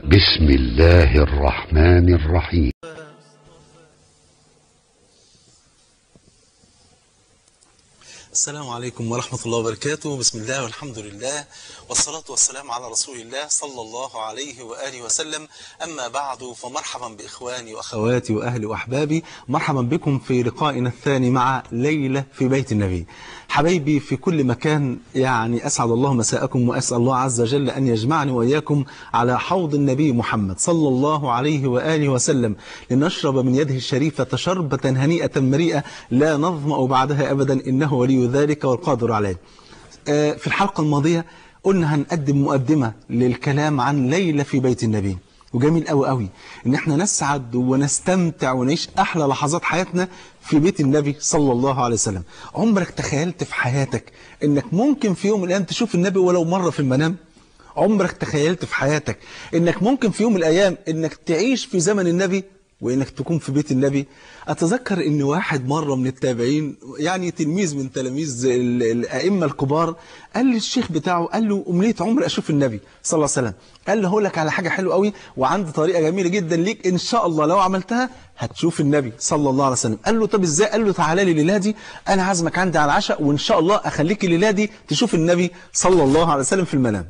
بسم الله الرحمن الرحيم. السلام عليكم ورحمة الله وبركاته. بسم الله والحمد لله والصلاة والسلام على رسول الله صلى الله عليه وآله وسلم. أما بعد، فمرحبا بإخواني وأخواتي وأهلي وأحبابي، مرحبا بكم في لقائنا الثاني مع ليلة في بيت النبي. حبايبي في كل مكان، يعني أسعد الله مساءكم، وأسأل الله عز وجل أن يجمعني وإياكم على حوض النبي محمد صلى الله عليه وآله وسلم، لنشرب من يده الشريفة شربة هنيئة مريئة لا نظمأ بعدها أبدا، إنه ولي ذلك والقادر عليه. في الحلقة الماضية قلنا هنقدم مقدمة للكلام عن ليلة في بيت النبي، وجميل قوي قوي ان احنا نسعد ونستمتع ونعيش احلى لحظات حياتنا في بيت النبي صلى الله عليه وسلم. عمرك تخيلت في حياتك انك ممكن في يوم من الايام تشوف النبي ولو مرة في المنام؟ عمرك تخيلت في حياتك انك ممكن في يوم من الايام انك تعيش في زمن النبي وانك تكون في بيت النبي؟ اتذكر ان واحد مرة من التابعين، يعني تلميذ من تلاميذ الائمة الكبار، قال للشيخ بتاعه، قال له أمنية عمري اشوف النبي صلى الله عليه وسلم. قال له هقول لك على حاجة حلوة قوي وعندي طريقة جميلة جدا ليك، ان شاء الله لو عملتها هتشوف النبي صلى الله عليه وسلم. قال له طب ازاي؟ قال له تعالى لي الليله دي، انا عازمك عندي على العشاء، وان شاء الله اخليك الليله دي تشوف النبي صلى الله عليه وسلم في المنام.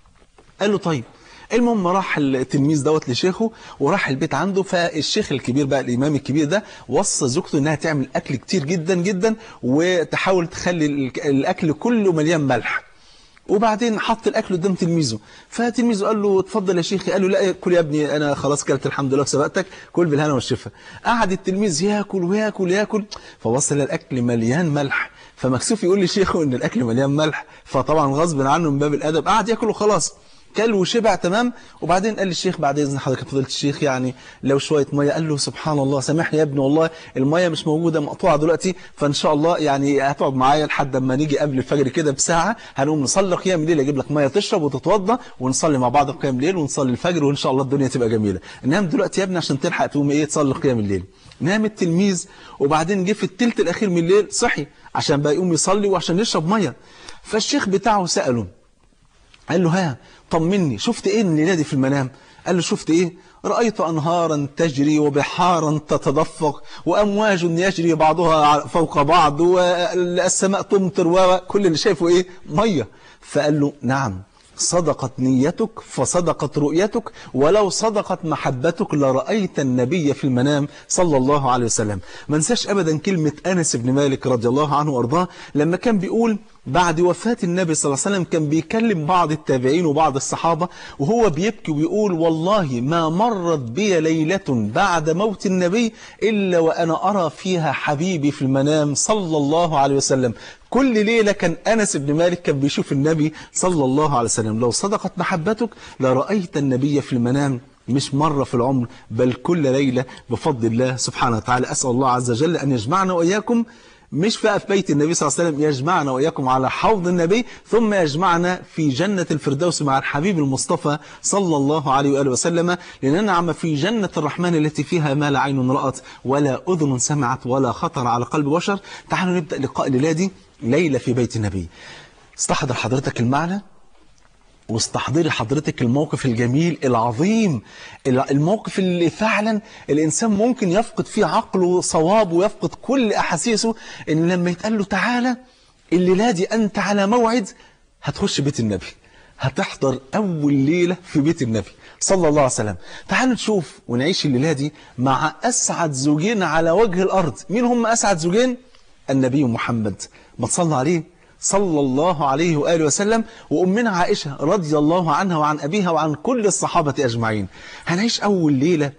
قال له طيب. المهم راح التلميذ دوت لشيخه وراح البيت عنده، فالشيخ الكبير بقى الإمام الكبير ده وصى زوجته انها تعمل أكل كتير جدا جدا وتحاول تخلي الأكل كله مليان ملح. وبعدين حط الأكل قدام تلميذه، فتلميذه قال له اتفضل يا شيخي. قال له لا، كل يا ابني، أنا خلاص كلت الحمد لله وسبقتك، كل بالهنا والشفا. قعد التلميذ ياكل وياكل ياكل، فوصل الأكل مليان ملح، فمكسوف يقول لشيخه ان الأكل مليان ملح، فطبعا غصب عنه من باب الأدب قعد ياكل وخلاص، كل وشبع تمام. وبعدين قال للشيخ بعد إذن حضرتك فضيلة الشيخ، يعني لو شوية مية. قال له سبحان الله، سامحني يا ابني والله المية مش موجودة، مقطوعة دلوقتي، فإن شاء الله يعني هتقعد معايا لحد ما نيجي قبل الفجر كده بساعة، هنقوم نصلي قيام الليل، أجيب لك مية تشرب وتتوضى ونصلي مع بعض قيام الليل ونصلي الفجر، وإن شاء الله الدنيا تبقى جميلة. نام دلوقتي يا ابني عشان تلحق تقوم إيه تصلي قيام الليل. نام التلميذ، وبعدين جه في الثلث الأخير من الليل صحي عشان بقى يقوم يصلي وعشان يشرب مية. فالشيخ بتاعه سأله، قال له ها طمني، شفت ايه الليلة دي في المنام؟ قال له شفت ايه؟ رأيت أنهارا تجري وبحارا تتدفق وأمواج يجري بعضها فوق بعض والسماء تمطر وكل اللي شايفه ايه؟ مية. فقال له نعم، صدقت نيتك فصدقت رؤيتك، ولو صدقت محبتك لرأيت النبي في المنام صلى الله عليه وسلم. ما انساش أبدا كلمة أنس بن مالك رضي الله عنه وأرضاه لما كان بيقول بعد وفاة النبي صلى الله عليه وسلم، كان بيكلم بعض التابعين وبعض الصحابة وهو بيبكي وبيقول والله ما مرت بي ليلة بعد موت النبي إلا وأنا أرى فيها حبيبي في المنام صلى الله عليه وسلم. كل ليلة كان أنس بن مالك كان بيشوف النبي صلى الله عليه وسلم. لو صدقت محبتك لرأيت النبي في المنام، مش مرة في العمر بل كل ليلة بفضل الله سبحانه وتعالى. أسأل الله عز وجل أن يجمعنا وإياكم مش بقى في بيت النبي صلى الله عليه وسلم، يجمعنا وإياكم على حوض النبي، ثم يجمعنا في جنة الفردوس مع الحبيب المصطفى صلى الله عليه وآله وسلم، لننعم في جنة الرحمن التي فيها ما لا عين رأت ولا أذن سمعت ولا خطر على قلب بشر. تعالوا نبدأ لقاء الليلة دي، ليلة في بيت النبي. استحضر حضرتك المعنى واستحضري حضرتك الموقف الجميل العظيم، الموقف اللي فعلا الإنسان ممكن يفقد فيه عقله صواب ويفقد كل أحاسيسه، إن لما يتقال له تعالى الليلة دي أنت على موعد هتخش بيت النبي، هتحضر أول ليلة في بيت النبي صلى الله عليه وسلم. تعالوا نشوف ونعيش الليلة دي مع أسعد زوجين على وجه الأرض. مين هم أسعد زوجين؟ النبي محمد، ما تصلى عليه صلى الله عليه وآله وسلم، وأمنا عائشة رضي الله عنها وعن أبيها وعن كل الصحابة أجمعين. هنعيش أول ليلة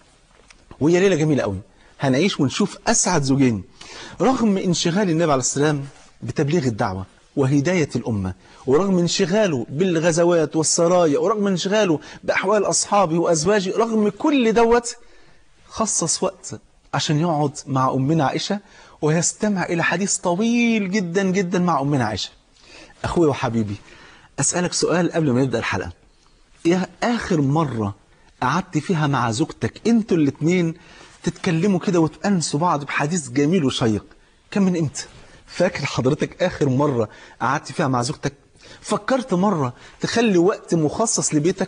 وهي ليلة جميلة قوي، هنعيش ونشوف أسعد زوجين رغم انشغال النبي عليه السلام بتبليغ الدعوة وهداية الأمة، ورغم انشغاله بالغزوات والسرايا، ورغم انشغاله بأحوال أصحابه وأزواجه، رغم كل دوت خصص وقت عشان يقعد مع أمنا عائشة ويستمع إلى حديث طويل جدا جدا مع أمنا عائشة. أخوي وحبيبي، أسألك سؤال قبل ما نبدأ الحلقة، إيه آخر مرة قعدت فيها مع زوجتك أنتوا الاتنين تتكلموا كده وتأنسوا بعض بحديث جميل وشيق؟ كان من إمتى؟ فاكر حضرتك آخر مرة قعدت فيها مع زوجتك؟ فكرت مرة تخلي وقت مخصص لبيتك؟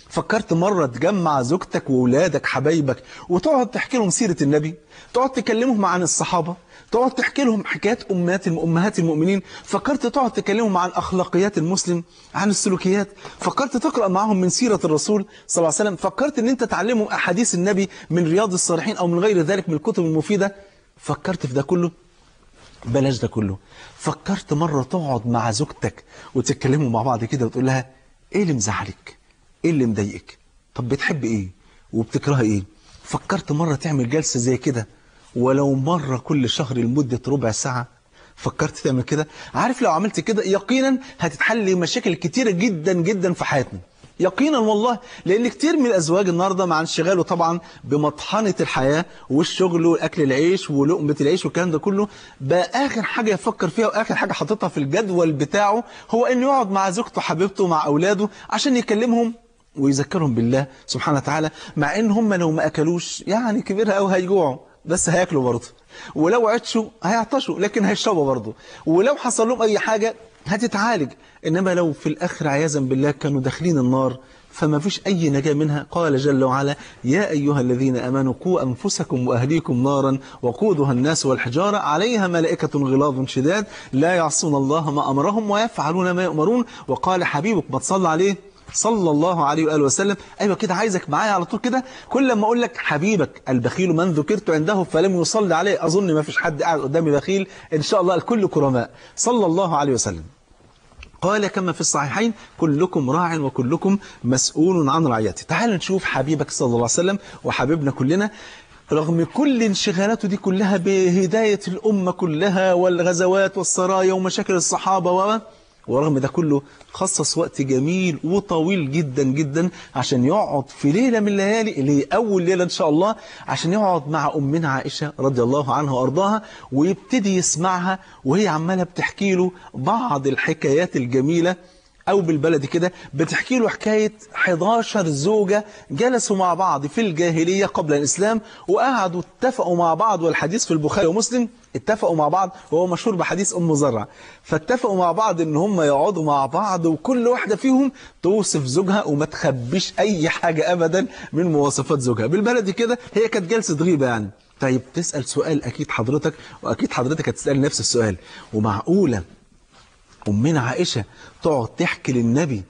فكرت مرة تجمع زوجتك وولادك حبايبك وتقعد تحكي لهم سيرة النبي، تقعد تكلمهم عن الصحابة، تقعد تحكي لهم حكايات أمهات المؤمنين؟ فكرت تقعد تكلمهم عن أخلاقيات المسلم، عن السلوكيات؟ فكرت تقرأ معهم من سيرة الرسول صلى الله عليه وسلم؟ فكرت أن أنت تعلمهم أحاديث النبي من رياض الصالحين أو من غير ذلك من الكتب المفيدة؟ فكرت في ده كله؟ بلاش ده كله. فكرت مرة تقعد مع زوجتك وتتكلموا مع بعض كده وتقول لها إيه اللي مزعلك؟ إيه اللي مضايقك؟ طب بتحب إيه؟ وبتكره إيه؟ فكرت مرة تعمل جلسة زي كده ولو مرة كل شهر لمدة ربع ساعة؟ فكرت تعمل كده؟ عارف لو عملت كده يقينا هتتحل مشاكل كتيرة جدا جدا في حياتنا، يقينا والله. لأن كتير من الأزواج النهاردة مع انشغاله طبعا بمطحنة الحياة والشغل والأكل العيش ولقمة العيش والكلام ده كله، بقى آخر حاجة يفكر فيها وآخر حاجة حاططها في الجدول بتاعه هو إنه يقعد مع زوجته حبيبته مع أولاده عشان يكلمهم ويذكرهم بالله سبحانه وتعالى، مع إن هم لو ما أكلوش يعني كبيرها أو هيجوعوا بس هياكلوا برضه، ولو عطشوا هيعطشوا لكن هيشربوا برضه، ولو حصل لهم أي حاجة هتتعالج. إنما لو في الآخر عياذا بالله كانوا داخلين النار فما فيش أي نجاة منها. قال جل وعلا يا أيها الذين آمنوا قوا أنفسكم وأهليكم نارا وقودها الناس والحجارة عليها ملائكة غلاظ شداد لا يعصون الله ما أمرهم ويفعلون ما يؤمرون. وقال حبيبك ما تصلى عليه صلى الله عليه وآله وسلم. أيوة كده عايزك معايا على طول كده، كل ما أقول لك حبيبك البخيل من ذكرت عنده فلم يصلي عليه، أظن ما فيش حد قاعد قدامي بخيل، إن شاء الله الكل كرماء، صلى الله عليه وسلم. قال كما في الصحيحين كلكم راع وكلكم مسؤول عن رعيته. تعال نشوف حبيبك صلى الله عليه وسلم وحبيبنا كلنا رغم كل انشغالاته دي كلها بهداية الأمة كلها والغزوات والسرايا ومشاكل الصحابة ورغم ده كله خصص وقت جميل وطويل جدا جدا عشان يقعد في ليلة من الليالي اللي هي أول ليلة إن شاء الله عشان يقعد مع أمنا عائشة رضي الله عنها وأرضاها ويبتدي يسمعها وهي عمالة بتحكي له بعض الحكايات الجميلة، أو بالبلد كده بتحكي له حكاية 11 زوجة جلسوا مع بعض في الجاهلية قبل الإسلام وقعدوا اتفقوا مع بعض، والحديث في البخاري ومسلم اتفقوا مع بعض وهو مشهور بحديث أم زرع، فاتفقوا مع بعض إن هم يقعدوا مع بعض وكل واحدة فيهم توصف زوجها وما تخبيش أي حاجة أبدا من مواصفات زوجها. بالبلد كده هي كانت جلسة غيبة يعني. طيب تسأل سؤال أكيد حضرتك وأكيد حضرتك هتسأل نفس السؤال، ومعقولة أمنا عائشة تقعد تحكي للنبي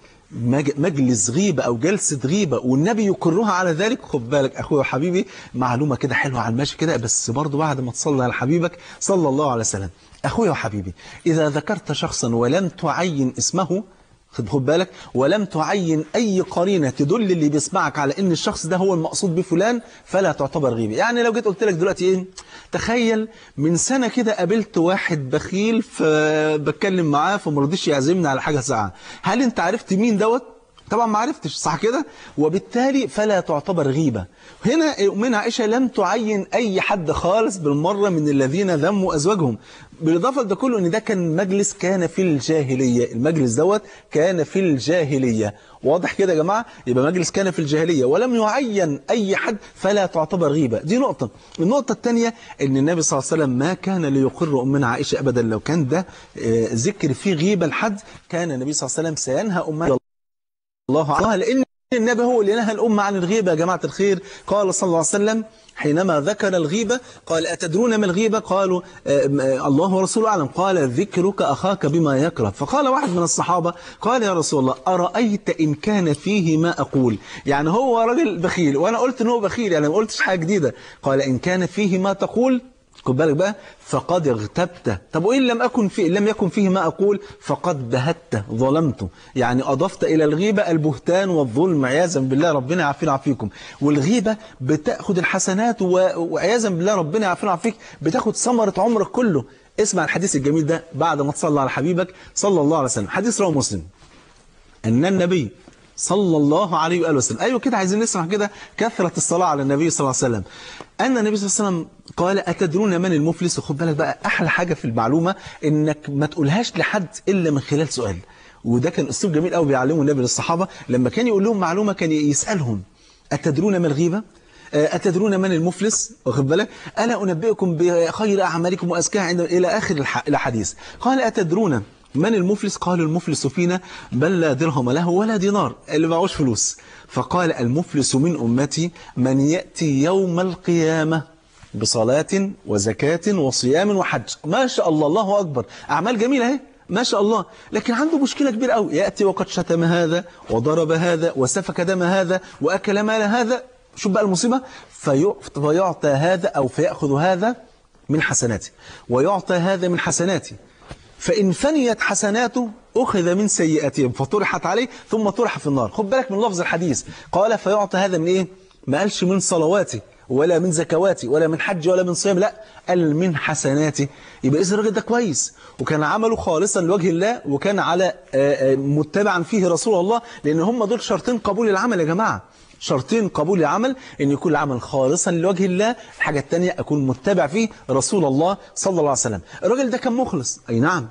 مجلس غيبة أو جلسة غيبة والنبي يقرها على ذلك؟ خد بالك أخويا وحبيبي معلومة كده حلوة على الماشي كده، بس برضو بعد ما تصلي على حبيبك صلى الله عليه وسلم. أخويا وحبيبي إذا ذكرت شخصا ولم تعين اسمه، خد بالك، ولم تعين أي قرينة تدل اللي بيسمعك على إن الشخص ده هو المقصود بفلان فلا تعتبر غيبة. يعني لو جيت قلت لك دلوقتي إيه، تخيل من سنة كده قابلت واحد بخيل فبتكلم معاه فمرضيش يعزمني على حاجة ساعة، هل أنت عرفت مين دوت؟ طبعا ما عرفتش، صح كده؟ وبالتالي فلا تعتبر غيبة. هنا أمنا عائشة لم تعين أي حد خالص بالمرة من الذين ذموا أزواجهم، بالإضافة لده كله أن ده كان مجلس كان في الجاهلية، المجلس دوت كان في الجاهلية، واضح كده يا جماعة؟ يبقى مجلس كان في الجاهلية ولم يعين أي حد فلا تعتبر غيبة. دي نقطة. النقطة الثانية أن النبي صلى الله عليه وسلم ما كان ليقر أمنا عائشة أبدا، لو كان ده ذكر فيه غيبة لحد كان النبي صلى الله عليه وسلم سينهى أمنا الله عنها، لأن النبي هو اللي نهى الأمة عن الغيبة يا جماعة الخير. قال صلى الله عليه وسلم حينما ذكر الغيبة قال أتدرون ما الغيبة؟ قالوا الله ورسوله أعلم. قال ذكرك أخاك بما يكره. فقال واحد من الصحابة قال يا رسول الله أرأيت إن كان فيه ما أقول؟ يعني هو راجل بخيل وأنا قلت إن هو بخيل، يعني ما قلتش حاجة جديدة. قال إن كان فيه ما تقول، خد بالك بقى، فقد اغتبته. طب وإن لم يكن فيه ما أقول فقد بهته، ظلمته، يعني أضفت إلى الغيبة البهتان والظلم عياذا بالله، ربنا يعافينا ويعافيكم. والغيبة بتأخذ الحسنات وعياذا بالله ربنا يعافينا ويعافيك بتاخد ثمرة عمرك كله. اسمع الحديث الجميل ده بعد ما تصلى على حبيبك صلى الله عليه وسلم. حديث رواه مسلم أن النبي صلى الله عليه وآله وسلم، أيوة كده عايزين نسمع كده كثرة الصلاة على النبي صلى الله عليه وسلم، أن النبي صلى الله عليه وسلم قال أتدرون من المفلس؟ وخد بالك بقى أحلى حاجة في المعلومة إنك ما تقولهاش لحد إلا من خلال سؤال، وده كان أسلوب جميل قوي بيعلمه النبي للصحابة لما كان يقول لهم معلومة كان يسألهم أتدرون ما الغيبة؟ أتدرون من المفلس؟ واخد بالك؟ ألا أنبئكم بخير أعمالكم وأزكاها عند إلى آخر الحديث. قال أتدرون من المفلس؟ قال المفلس فينا بل لا درهم له ولا دينار، اللي معهوش فلوس. فقال المفلس من أمتي من يأتي يوم القيامة بصلاة وزكاة وصيام وحج. ما شاء الله، الله أكبر، أعمال جميلة اهي ما شاء الله، لكن عنده مشكلة كبيرة قوي، يأتي وقد شتم هذا وضرب هذا وسفك دم هذا وأكل مال هذا. شوف بقى المصيبة، فيعطى هذا أو فيأخذ هذا من حسناته ويعطى هذا من حسناته، فإن فنيت حسناته أخذ من سيئاتهم فطرحت عليه ثم طرح في النار. خد بالك من لفظ الحديث، قال فيعطى هذا من إيه؟ ما قالش من صلواتي ولا من زكواتي ولا من حج ولا من صيام، لا، قال من حسناتي. يبقى إذا الراجل ده كويس وكان عمله خالصا لوجه الله وكان على متبعا فيه رسول الله، لأن هم دول شرطين قبول العمل يا جماعة، شرطين قبول العمل، ان يكون العمل خالصا لوجه الله. الحاجة الثانية اكون متبع فيه رسول الله صلى الله عليه وسلم. الراجل ده كان مخلص، اي نعم،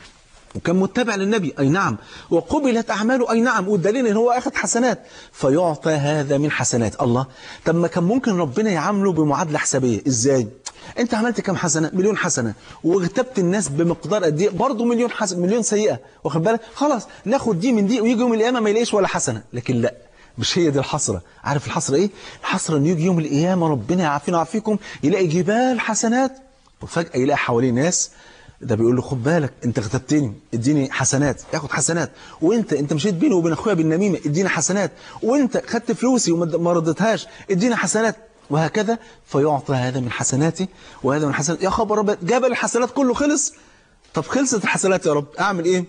وكان متبع للنبي، اي نعم، وقبلت اعماله، اي نعم، والدليل ان هو اخذ حسنات، فيعطى هذا من حسنات. الله، طب ما كان ممكن ربنا يعامله بمعادلة حسابية. ازاي؟ انت عملت كم حسنة؟ مليون حسنة، واغتبت الناس بمقدار قد ايه؟ برضه مليون حسنة، مليون سيئة، واخد بالك؟ خلاص ناخد دي من دي، ويجي يوم القيامة ما يلاقيش ولا حسنة. لكن لا، مش هي دي الحسرة. عارف الحسرة ايه؟ الحسرة ان يجي يوم القيامة ربنا يعافينا ويعافيكم يلاقي جبال حسنات، وفجأة يلاقي حواليه ناس، ده بيقول له خد بالك انت اغتبتني اديني حسنات، ياخد حسنات، وانت مشيت بيني وبين اخويا بالنميمة اديني حسنات، وانت خدت فلوسي وما ردتهاش اديني حسنات، وهكذا. فيعطى هذا من حسناتي وهذا من حسناتي. يا خبر رب، جبل الحسنات كله خلص. طب خلصت الحسنات يا رب، اعمل ايه؟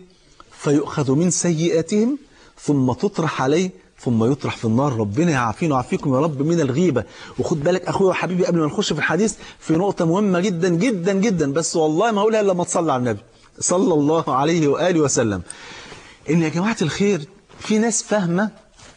فيؤخذ من سيئاتهم ثم تطرح عليه ثم يطرح في النار. ربنا يعافينا ويعافيكم يا رب من الغيبة. وخد بالك أخويا وحبيبي، قبل ما نخش في الحديث، في نقطة مهمة جدا جدا جدا، بس والله ما هقولها إلا لما تصلي على النبي صلى الله عليه وآله وسلم. إن يا جماعة الخير، في ناس فاهمة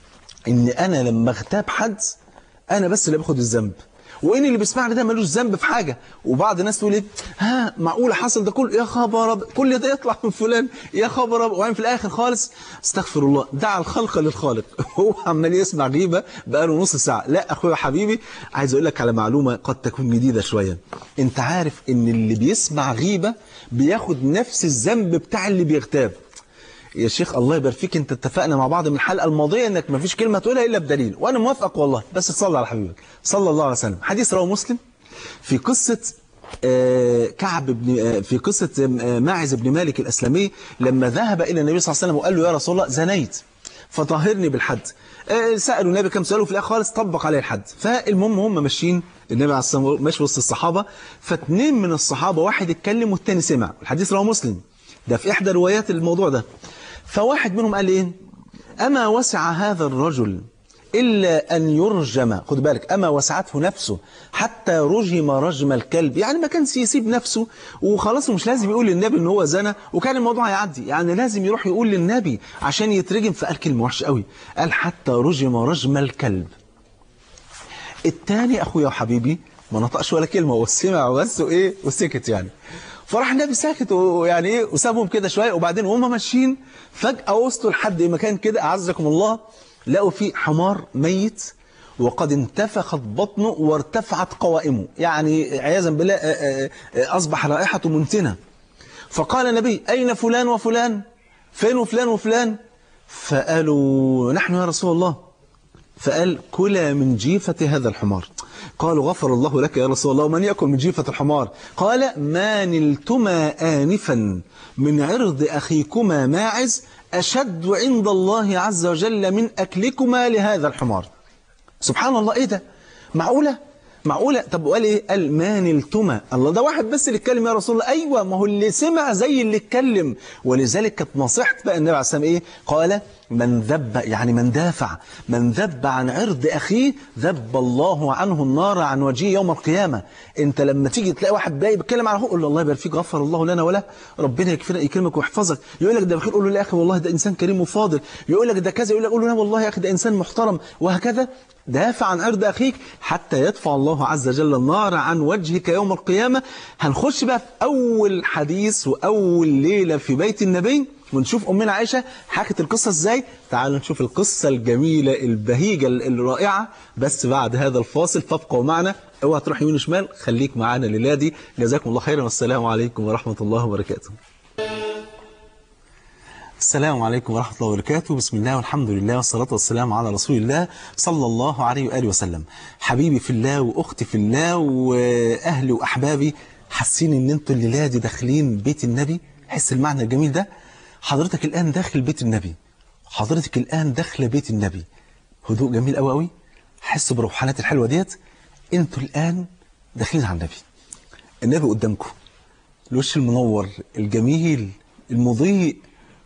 إن أنا لما اغتاب حد أنا بس اللي باخد الذنب، وإن اللي بيسمعني ده ملوش ذنب في حاجة. وبعض الناس تقول إيه، ها معقولة حصل ده كله؟ يا خبر، كل ده يطلع من فلان، يا خبر. وبعدين في الآخر خالص استغفر الله، دعا الخلق للخالق. هو عمال يسمع غيبة بقاله نص ساعة. لا أخويا حبيبي، عايز أقول لك على معلومة قد تكون جديدة شوية. أنت عارف إن اللي بيسمع غيبة بياخد نفس الذنب بتاع اللي بيغتاب. يا شيخ الله يبارك فيك، انت اتفقنا مع بعض من الحلقه الماضيه انك ما فيش كلمه تقولها الا بدليل، وانا موافقك والله، بس تصلي على حبيبك صلى الله عليه وسلم. حديث رواه مسلم في قصه كعب بن في قصه ماعز بن مالك الاسلمي، لما ذهب الى النبي صلى الله عليه وسلم وقال له يا رسول الله زنيت فطهرني بالحد. سالوا النبي كم سؤال، وفي الاخر خالص طبق عليه الحد. فالمهم هم ماشيين، النبي عليه الصلاه والسلام ماشي وسط الصحابه، فاثنين من الصحابه، واحد اتكلم والثاني سمع. الحديث رواه مسلم، ده في احدى روايات الموضوع ده. فواحد منهم قال ايه، أما وسع هذا الرجل إلا أن يرجم. خد بالك، أما وسعته نفسه حتى رجم رجم الكلب، يعني ما كانش يسيب نفسه وخلاص، مش لازم يقول للنبي إن هو زنى وكان الموضوع هيعدي، يعني لازم يروح يقول للنبي عشان يترجم. فقال كلمة وحشة قوي، قال حتى رجم رجم الكلب. الثاني أخويا وحبيبي ما نطقش ولا كلمة، وسمع بس وإيه وسكت يعني. فراح النبي ساكت ويعني ايه وسابهم كده شويه، وبعدين وهم ماشيين فجأة وصلوا لحد مكان كده أعزكم الله، لقوا فيه حمار ميت وقد انتفخت بطنه وارتفعت قوائمه، يعني عياذا بالله أصبح رائحته منتنة. فقال النبي أين فلان وفلان؟ فين فلان وفلان؟ فقالوا نحن يا رسول الله. فقال كلا من جيفة هذا الحمار. قالوا غفر الله لك يا رسول الله، ومن يأكل من جيفة الحمار؟ قال ما نلتما آنفا من عرض أخيكما ماعز أشد عند الله عز وجل من أكلكما لهذا الحمار. سبحان الله، إيه ده؟ معقولة؟ معقولة؟ طب وقال إيه؟ قال ما نلتما. الله، ده واحد بس اللي اتكلم يا رسول الله. أيوة، ما هو اللي سمع زي اللي اتكلم. ولذلك كانت نصيحة بقى النبي عليه الصلاة والسلام إيه؟ قال من ذب، يعني من دافع، من ذب عن عرض أخيه ذب الله عنه النار عن وجهه يوم القيامة. أنت لما تيجي تلاقي واحد باقي بيتكلم على أخوه، قول له الله يبارك فيك، غفر الله لنا وله، ربنا يكرمك ويحفظك. يقول لك ده بخير، قول له يا أخي والله ده إنسان كريم وفاضل. يقول لك ده كذا، يقول لك قول له لا والله يا أخي ده إنسان محترم، وهكذا. دافع عن عرض أخيك حتى يدفع الله عز وجل النار عن وجهك يوم القيامة. هنخش بقى في أول حديث وأول ليلة في بيت النبي، ونشوف أمنا عائشة حكت القصة إزاي. تعالوا نشوف القصة الجميلة البهيجة الرائعة، بس بعد هذا الفاصل. فابقوا معنا، اوعى تروح يمين وشمال، خليك معانا الليلة دي. جزاكم الله خيرا، والسلام عليكم ورحمة الله وبركاته. السلام عليكم ورحمة الله وبركاته. بسم الله والحمد لله والصلاة والسلام على رسول الله صلى الله عليه وآله وسلم. حبيبي في الله وأختي في الله وأهلي وأحبابي، حاسين إن أنتوا الليلة دي داخلين بيت النبي؟ حس المعنى الجميل ده. حضرتك الآن داخل بيت النبي، حضرتك الآن داخل بيت النبي. هدوء جميل قوي قوي، حس بروحانات الحلوة ديت. أنتوا الآن داخلين على النبي، النبي قدامكم، الوش المنور الجميل المضيء،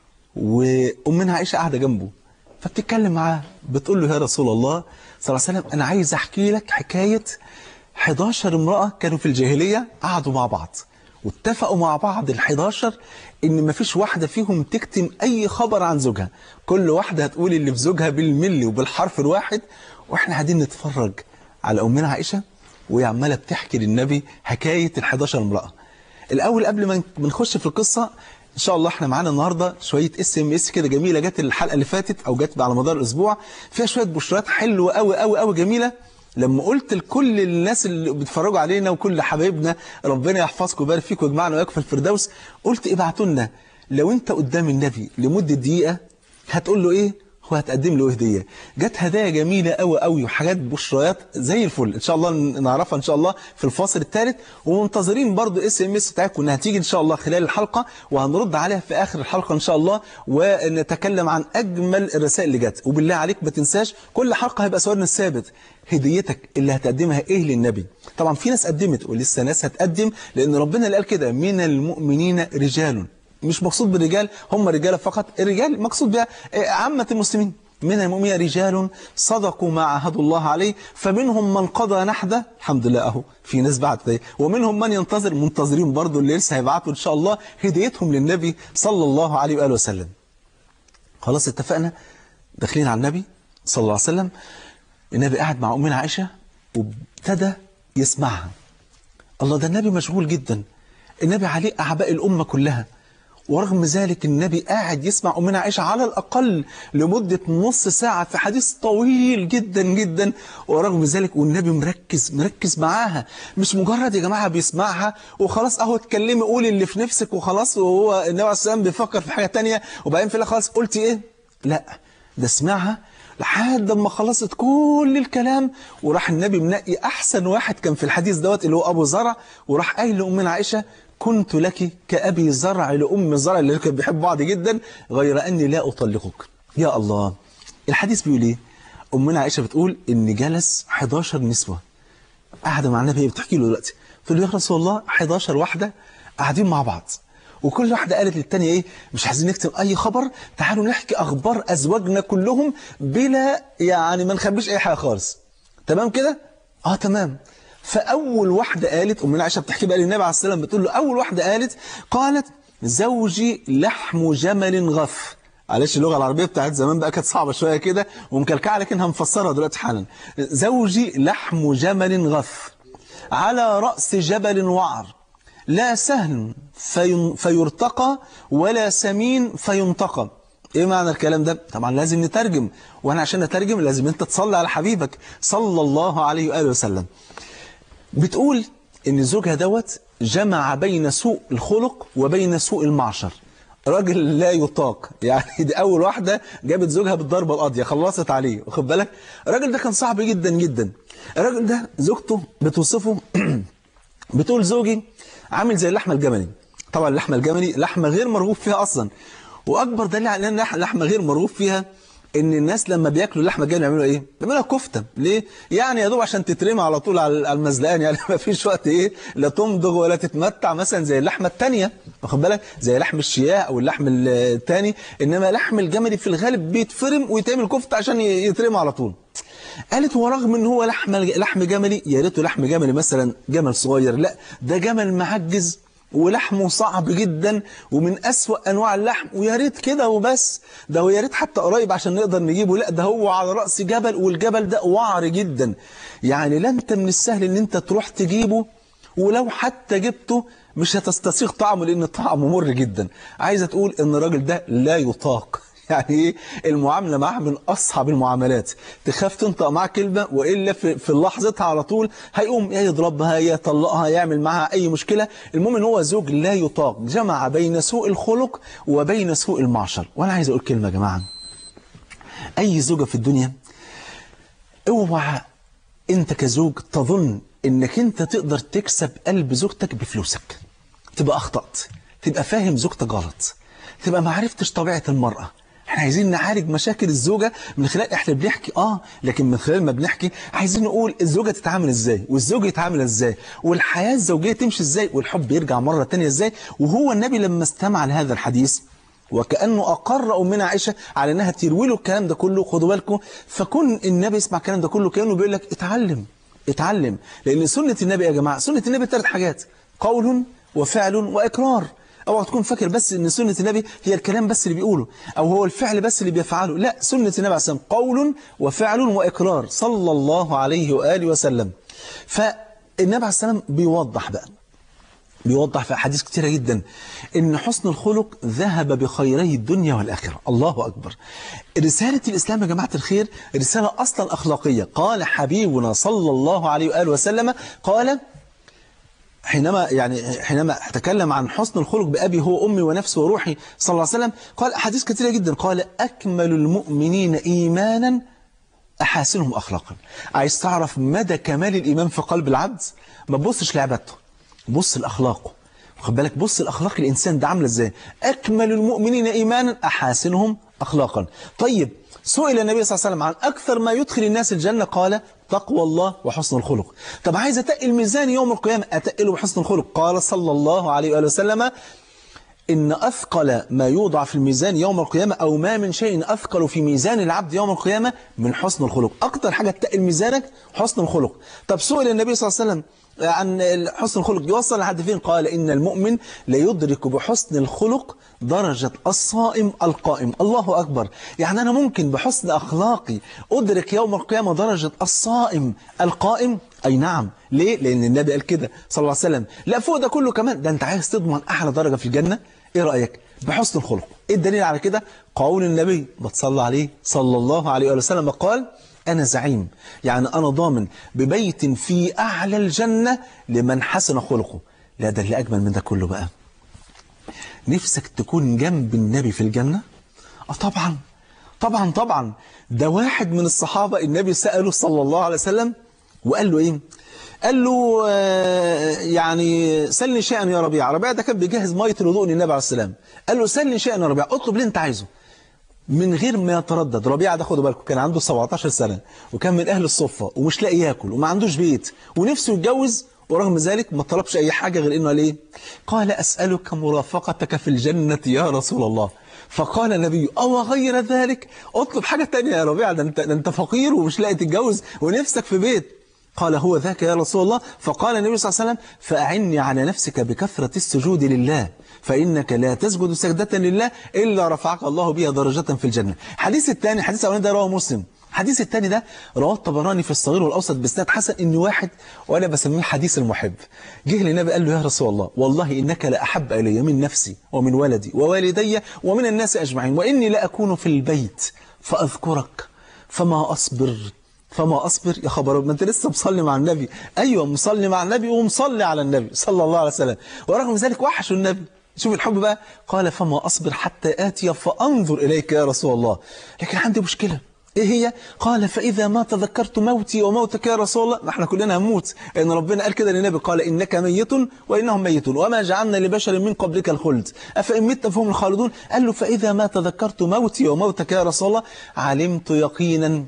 وأمنا عائشة قاعدة جنبه، فبتتكلم معاه بتقول له يا رسول الله صلى الله عليه وسلم، أنا عايز أحكي لك حكاية 11 امرأة كانوا في الجاهلية قعدوا مع بعض واتفقوا مع بعض ال11 إن مفيش واحدة فيهم تكتم أي خبر عن زوجها، كل واحدة هتقول اللي في زوجها بالملي وبالحرف الواحد. وإحنا قاعدين نتفرج على أمنا عائشة وهي عمالة بتحكي للنبي حكاية ال11 امرأة. الأول قبل ما نخش في القصة، إن شاء الله إحنا معانا النهاردة شوية SMS كده جميلة جت الحلقة اللي فاتت أو جت على مدار الأسبوع، فيها شوية بشرات حلوة أوي أوي أوي جميلة. لما قلت لكل الناس اللي بيتفرجوا علينا وكل حبايبنا ربنا يحفظكم ويبارك فيكم ويجمعنا وياكم في الفردوس، قلت ابعتوا لنا لو أنت قدام النبي لمدة دقيقة هتقول له إيه؟ وهتقدم له هديه. جت هدايا جميله قوي قوي وحاجات بشريات زي الفل، ان شاء الله نعرفها ان شاء الله في الفاصل الثالث، ومنتظرين برضو SMS بتاعتكم انها تيجي ان شاء الله خلال الحلقه، وهنرد عليها في اخر الحلقه ان شاء الله، ونتكلم عن اجمل الرسائل اللي جت. وبالله عليك ما تنساش كل حلقه هيبقى سؤالنا الثابت، هديتك اللي هتقدمها ايه للنبي؟ طبعا في ناس قدمت ولسه ناس هتقدم، لان ربنا اللي قال كده من المؤمنين رجال، مش مقصود بالرجال هم رجاله فقط، الرجال مقصود بها عامة المسلمين. من المؤمنين رجال صدقوا ما عاهدوا الله عليه فمنهم من قضى نحبه، الحمد لله اهو في ناس بعت، ومنهم من ينتظر، منتظرين برضو اللي لسه هيبعتوا ان شاء الله هديتهم للنبي صلى الله عليه واله وسلم. خلاص اتفقنا، داخلين على النبي صلى الله عليه وسلم. النبي قاعد مع امنا عائشه وابتدى يسمعها. الله، ده النبي مشغول جدا، النبي عليه اعباء الامه كلها، ورغم ذلك النبي قاعد يسمع أمنا عائشة على الأقل لمدة نص ساعة في حديث طويل جدا جدا، ورغم ذلك والنبي مركز معاها، مش مجرد يا جماعة بيسمعها وخلاص اهو اتكلمي قولي اللي في نفسك وخلاص، وهو النبي عليه الصلاة والسلام بيفكر في حاجة تانية وبعدين في خلاص قلتي ايه؟ لا، ده سمعها لحد ما خلصت كل الكلام، وراح النبي منقي أحسن واحد كان في الحديث دوت اللي هو أبو زرع، وراح قايل لأمنا عائشة كنت لك كأبي زرع لأم زرع، اللي كانوا بيحبوا بعض جدا، غير أني لا أطلقك. يا الله، الحديث بيقول إيه؟ أمنا عائشة بتقول إن جلس 11 نسوة قاعدة مع النبي، بتحكي له دلوقتي، تقول له يا رسول الله 11 واحدة قاعدين مع بعض، وكل واحدة قالت للتانية إيه؟ مش عايزين نكتب أي خبر، تعالوا نحكي أخبار أزواجنا كلهم بلا يعني ما نخبيش أي حاجة خالص. تمام كده؟ تمام. فأول واحدة قالت، أمنا عائشة بتحكي بقى للنبي عليه السلام، بتقول له أول واحدة قالت زوجي لحم جمل غف. معلش اللغة العربية بتاعت زمان بقى كانت صعبة شوية كده ومكلكعة، لكن هنفسرها دلوقتي حالا. زوجي لحم جمل غف على رأس جبل وعر، لا سهل فيرتقى ولا سمين فينتقى. ايه معنى الكلام ده؟ طبعا لازم نترجم، وانا عشان نترجم لازم انت تصلي على حبيبك صلى الله عليه وآله وسلم. بتقول ان زوجها دوت جمع بين سوء الخلق وبين سوء المعشر، راجل لا يطاق، يعني دي اول واحدة جابت زوجها بالضربة القاضية خلصت عليه، واخد بالك؟ الراجل ده كان صعب جدا جدا. الراجل ده زوجته بتوصفه بتقول زوجي عامل زي اللحمة الجملي. طبعا اللحمة الجملي لحمة غير مرغوب فيها اصلا، واكبر دليل على ان لحمة غير مرغوب فيها ان الناس لما بياكلوا اللحمه الجملي يعملوا ايه؟ بيعملوها كفته. ليه؟ يعني يا دوب عشان تترمي على طول على المزلقان، يعني ما فيش وقت ايه لا تمضغ ولا تتمتع مثلا زي اللحمه الثانيه، واخد بالك؟ زي لحم الشياه او اللحم الثاني، انما لحم الجملي في الغالب بيتفرم ويتعمل كفته عشان يترمي على طول. قالت ورغم ان هو لحم جملي، يا ريته لحم جملي مثلا جمل صغير، لا ده جمل معجز ولحمه صعب جدا ومن أسوأ أنواع اللحم، ويا ريت كده وبس، ده ويا ريت حتى قريب عشان نقدر نجيبه، لا ده هو على رأس جبل، والجبل ده وعر جدا، يعني لا انت من السهل ان انت تروح تجيبه، ولو حتى جبته مش هتستسيغ طعمه لان طعمه مر جدا. عايزة تقول ان الراجل ده لا يطاق، يعني ايه المعاملة معاه من أصعب المعاملات، تخاف تنطق معاه كلمة وإلا في لحظتها على طول هيقوم يا يضربها يا يطلقها يعمل معها أي مشكلة. المهم إن هو زوج لا يطاق، جمع بين سوء الخلق وبين سوء المعشر. وأنا عايز أقول كلمة يا جماعة، أي زوجة في الدنيا اوعى أنت كزوج تظن إنك أنت تقدر تكسب قلب زوجتك بفلوسك. تبقى أخطأت، تبقى فاهم زوجتك غلط، تبقى ما عرفتش طبيعة المرأة. احنا عايزين نعالج مشاكل الزوجة من خلال احنا بنحكي لكن من خلال ما بنحكي عايزين نقول الزوجة تتعامل ازاي والزوج يتعامل ازاي والحياة الزوجية تمشي ازاي والحب يرجع مرة تانية ازاي. وهو النبي لما استمع لهذا الحديث وكأنه أقر أمنا عائشة على أنها تروي له الكلام ده كله، خدوا بالكم، فكون النبي يسمع الكلام ده كله كأنه بيقول لك اتعلم. لأن سنة النبي يا جماعة، سنة النبي 3 حاجات: قول وفعل وإقرار. اوعى تكون فاكر بس ان سنة النبي هي الكلام بس اللي بيقوله او هو الفعل بس اللي بيفعله، لا، سنة النبي عليه السلام قول وفعل وإقرار صلى الله عليه وآله وسلم. فالنبي عليه السلام بيوضح في أحاديث كتيرة جدا إن حسن الخلق ذهب بخيري الدنيا والآخرة. الله أكبر. رسالة الإسلام يا جماعة الخير رسالة أصلا أخلاقية. قال حبيبنا صلى الله عليه وآله وسلم، قال حينما تكلم عن حسن الخلق بأبي هو أمي ونفسي وروحي صلى الله عليه وسلم، قال أحاديث كثيرة جدا، قال أكمل المؤمنين إيمانا أحاسنهم أخلاقا. عايز تعرف مدى كمال الإيمان في قلب العبد؟ ما تبصش لعبادته، بص لأخلاقه. خد بالك، بص الأخلاق الإنسان ده عامله إزاي. أكمل المؤمنين إيمانا أحاسنهم أخلاقا. طيب سئل النبي صلى الله عليه وسلم عن أكثر ما يدخل الناس الجنة، قال تقوى الله وحسن الخلق. طب عايز أتقل ميزان يوم القيامة، أتقله بحسن الخلق. قال صلى الله عليه وآله وسلم إن أثقل ما يوضع في الميزان يوم القيامة، أو ما من شيء أثقل في ميزان العبد يوم القيامة من حسن الخلق. أكتر حاجة تقل ميزانك حسن الخلق. طب سئل النبي صلى الله عليه وسلم عن حسن الخلق يوصل لحد فين؟ قال إن المؤمن ليدرك بحسن الخلق درجة الصائم القائم. الله أكبر. يعني أنا ممكن بحسن أخلاقي أدرك يوم القيامة درجة الصائم القائم. أي نعم. ليه؟ لأن النبي قال كده صلى الله عليه وسلم. لا، فوق ده كله كمان، ده أنت عايز تضمن أعلى درجة في الجنة، إيه رأيك؟ بحسن الخلق. إيه الدليل على كده؟ قول النبي بتصلى عليه صلى الله عليه وسلم، قال أنا زعيم، يعني أنا ضامن ببيت في أعلى الجنة لمن حسن خلقه. لا، ده اللي أجمل من ده كله بقى. نفسك تكون جنب النبي في الجنة؟ طبعا طبعا طبعا. ده واحد من الصحابة النبي سأله صلى الله عليه وسلم وقال له إيه؟ قال له يعني سلني شيئا يا ربيع. ربيع ده كان بيجهز مية الوضوء للنبي عليه السلام. قال له سلني شيئا يا ربيع، اطلب اللي انت عايزه. من غير ما يتردد. ربيعة ده خدوا بالكم كان عنده 17 سنة وكان من أهل الصفة ومش لاقي ياكل وما عندوش بيت ونفسه يتجوز، ورغم ذلك ما طلبش أي حاجة غير إنه ليه؟ قال أسألك مرافقتك في الجنة يا رسول الله. فقال النبي أو غير ذلك؟ اطلب حاجة تانية يا ربيعة، ده أنت فقير ومش لاقي تتجوز ونفسك في بيت. قال هو ذاك يا رسول الله. فقال النبي صلى الله عليه وسلم فأعني على نفسك بكثرة السجود لله، فإنك لا تسجد سجدة لله إلا رفعك الله بها درجة في الجنة. حديث الثاني، حديث الأولاني ده رواه مسلم، الحديث الثاني ده رواه الطبراني في الصغير والأوسط بإسناد حسن، إن واحد وأنا بسميه حديث المحب جه للنبي قال له يا رسول الله والله إنك لأحب إلي من نفسي ومن ولدي ووالدي ومن الناس أجمعين، وإني لأكون في البيت فأذكرك فما أصبر. يا خبر، ما أنت لسه مصلي مع النبي. أيوة، مصلي مع النبي ومصلي على النبي صلى الله عليه وسلم، ورغم ذلك وحش النبي. شوف الحب بقى. قال فما أصبر حتى آتي فأنظر إليك يا رسول الله، لكن عندي مشكلة. إيه هي؟ قال فإذا ما تذكرت موتي وموتك يا رسول الله. ما احنا كلنا هنموت، لأن ربنا قال كده للنبي، قال إنك ميت وإنهم ميتون وما جعلنا لبشر من قبلك الخلد أفإن مت فهم الخالدون. قال له فإذا ما تذكرت موتي وموتك يا رسول الله علمت يقينا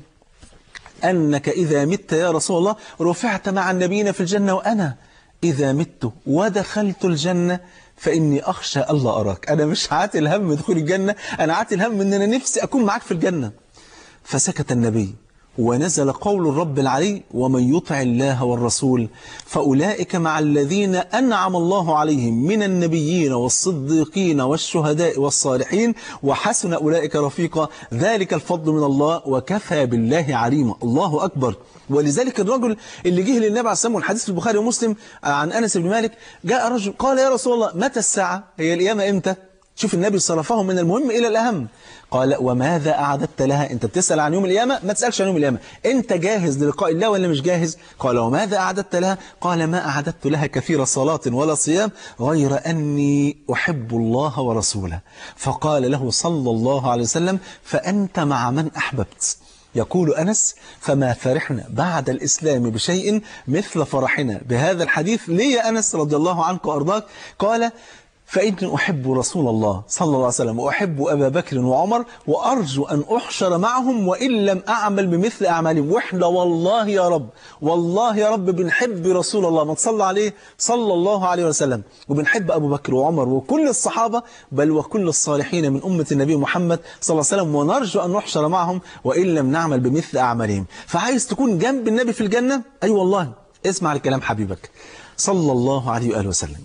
أنك إذا مت يا رسول الله رفعت مع النبيين في الجنة، وأنا إذا مت ودخلت الجنة فإني أخشى ألا أراك. أنا مش عاتل هم دخول الجنة، أنا عاتل هم أن أنا نفسي أكون معك في الجنة. فسكت النبي ونزل قول الرب العلي ومن يطع الله والرسول فأولئك مع الذين أنعم الله عليهم من النبيين والصديقين والشهداء والصالحين وحسن أولئك رفيقا ذلك الفضل من الله وكفى بالله عليما. الله أكبر. ولذلك الرجل اللي جه للنبي عليه السلام، والحديث في البخاري ومسلم عن أنس بن مالك، جاء رجل قال يا رسول الله متى الساعة؟ هي القيامة إمتى؟ شوف النبي صرفهم من المهم إلى الأهم. قال وماذا أعددت لها؟ أنت بتسأل عن يوم القيامة، ما تسألش عن يوم القيامة، أنت جاهز للقاء الله ولا مش جاهز؟ قال وماذا أعددت لها؟ قال ما أعددت لها كثير صلاة ولا صيام غير أني أحب الله ورسوله. فقال له صلى الله عليه وسلم فأنت مع من أحببت. يقول أنس فما فرحنا بعد الإسلام بشيء مثل فرحنا بهذا الحديث. ليه يا أنس رضي الله عنك وأرضاك؟ قال فإني أحب رسول الله صلى الله عليه وسلم وأحب أبا بكر وعمر وأرجو أن أحشر معهم وإن لم أعمل بمثل أعمالهم. وإحنا والله يا رب، والله يا رب بنحب رسول الله، ما تصلى عليه صلى الله عليه وسلم، وبنحب أبو بكر وعمر وكل الصحابة بل وكل الصالحين من أمة النبي محمد صلى الله عليه وسلم، ونرجو أن نحشر معهم وإن لم نعمل بمثل أعمالهم. فعايز تكون جنب النبي في الجنة؟ أي والله اسمع الكلام حبيبك صلى الله عليه وآله وسلم.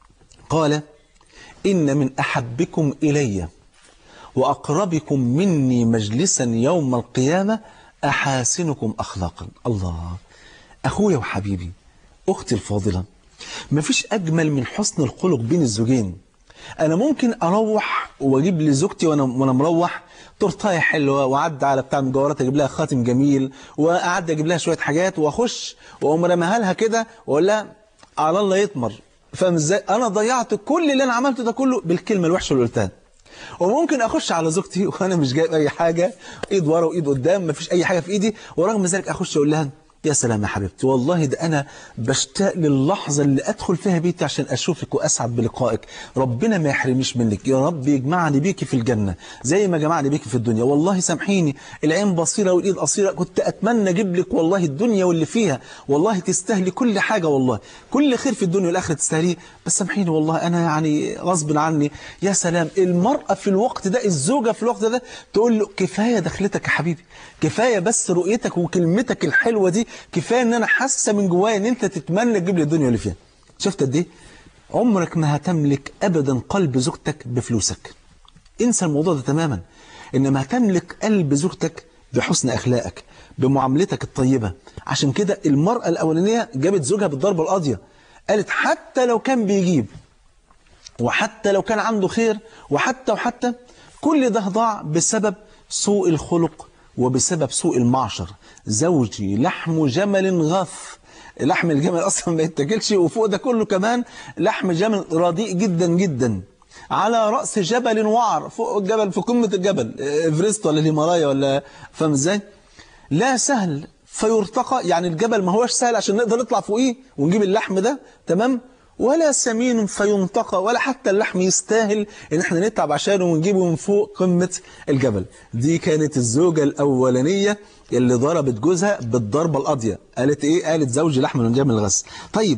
قال إن من أحبكم إلي وأقربكم مني مجلسا يوم القيامة أحاسنكم أخلاقا. الله، أخويا وحبيبي، أختي الفاضلة، مفيش أجمل من حسن الخلق بين الزوجين. أنا ممكن أروح وأجيب لزوجتي وأنا مروح تورتاية حلوة، وأعدي على بتاع مجوهرات أجيب لها خاتم جميل، وأعدي أجيب لها شوية حاجات، وأخش وأقوم رميها لها كده وأقول لها على الله يطمر. فاهم ازاي؟ انا ضيعت كل اللي انا عملته ده كله بالكلمه الوحشه اللي قلتها. وممكن اخش على زوجتي وانا مش جايب اي حاجه، ايد ورا وايد قدام، مفيش اي حاجه في ايدي، ورغم ذلك اخش اقول لها يا سلام يا حبيبتي، والله ده أنا بشتاق للحظة اللي أدخل فيها بيتي عشان أشوفك وأسعد بلقائك. ربنا ما يحرمنيش منك، يا رب يجمعني بيكي في الجنة زي ما جمعني بيكي في الدنيا. والله سامحيني، العين بصيرة والإيد قصيرة، كنت أتمنى أجيب لك والله الدنيا واللي فيها، والله تستاهلي كل حاجة، والله كل خير في الدنيا والآخرة تستاهليه، بس سامحيني والله أنا يعني غصب عني. يا سلام، المرأة في الوقت ده، الزوجة في الوقت ده تقول له كفاية دخلتك يا حبيبي، كفاية بس رؤيتك وكلمتك الحلوة دي، كفاية ان انا حاسة من جوايا ان انت تتمنى تجيب لي الدنيا اللي فيها. شفت قد ايه؟ عمرك ما هتملك ابدا قلب زوجتك بفلوسك، انسى الموضوع ده تماما. انما هتملك قلب زوجتك بحسن اخلاقك، بمعاملتك الطيبة. عشان كده المرأة الاولانية جابت زوجها بالضربة القاضية، قالت حتى لو كان بيجيب، وحتى لو كان عنده خير، وحتى كل ده ضاع بسبب سوء الخلق وبسبب سوء المعشر. زوجي لحم جمل غث، لحم الجمل أصلا ما يتاكلش، وفوق ده كله كمان لحم جمل رديء جدا جدا، على رأس جبل وعر، فوق الجبل، في قمة الجبل إيفرست ولا الهيمالايا ولا، فاهم ازاي؟ لا سهل فيرتقى، يعني الجبل ما هوش سهل عشان نقدر نطلع فوقيه ونجيب اللحم ده، تمام؟ ولا سمين فينتقى، ولا حتى اللحم يستاهل ان احنا نتعب عشانه ونجيبه من فوق قمة الجبل. دي كانت الزوجة الأولانية اللي ضربت جوزها بالضربة القاضية. قالت ايه؟ قالت زوجي لحم من جمل الغث. طيب،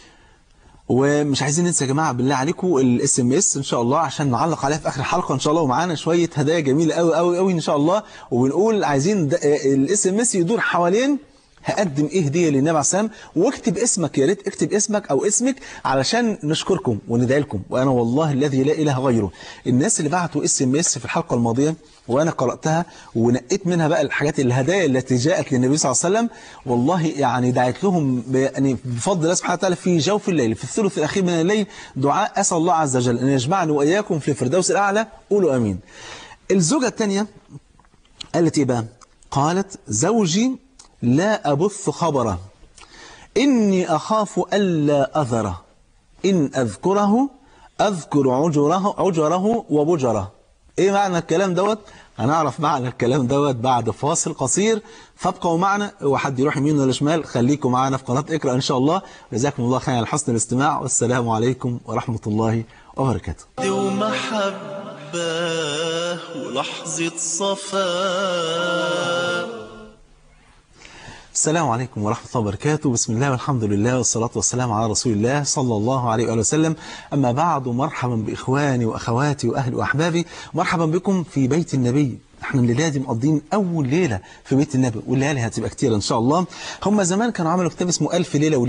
ومش عايزين ننسى يا جماعه بالله عليكم الاس ام اس ان شاء الله، عشان نعلق عليها في اخر الحلقه ان شاء الله، ومعانا شويه هدايا جميله قوي قوي قوي ان شاء الله. وبنقول عايزين الاس ام اس يدور حوالين هقدم ايه هديه للنبي عليه السلام، واكتب اسمك، يا ريت اكتب اسمك او اسمك علشان نشكركم وندعي لكم. وانا والله الذي لا اله غيره، الناس اللي بعتوا اس ام اس في الحلقه الماضيه وانا قراتها ونقيت منها بقى الحاجات، الهدايا التي جاءت للنبي صلى الله عليه وسلم، والله يعني دعيت لهم يعني بفضل الله سبحانه وتعالى في جوف الليل، في الثلث الاخير من الليل، دعاء اسال الله عز وجل ان يجمعني واياكم في الفردوس الاعلى. قولوا امين. الزوجه الثانيه قالت ايه بقى؟ قالت زوجي لا أبث خبره، إني أخاف ألا أذره، إن أذكره أذكر عجره وبجره. إيه معنى الكلام دوت؟ هنعرف معنى الكلام دوت بعد فاصل قصير، فابقوا معنا، وحد يروح يمين ولا شمال، خليكم معنا في قناة اقرأ إن شاء الله. جزاكم الله خير على حسن الاستماع، والسلام عليكم ورحمة الله وبركاته. ومحبة ولحظة صفاء. السلام عليكم ورحمة الله وبركاته. بسم الله والحمد لله والصلاة والسلام على رسول الله صلى الله عليه وآله وسلم. أما بعد، مرحبا بإخواني وأخواتي وأهلي وأحبابي، مرحبا بكم في بيت النبي. احنا الليلة دي مقضين أول ليلة في بيت النبي، والليالي هتبقى كتير إن شاء الله. هم زمان كانوا عملوا كتاب اسمه 1000 ليلة وليلة،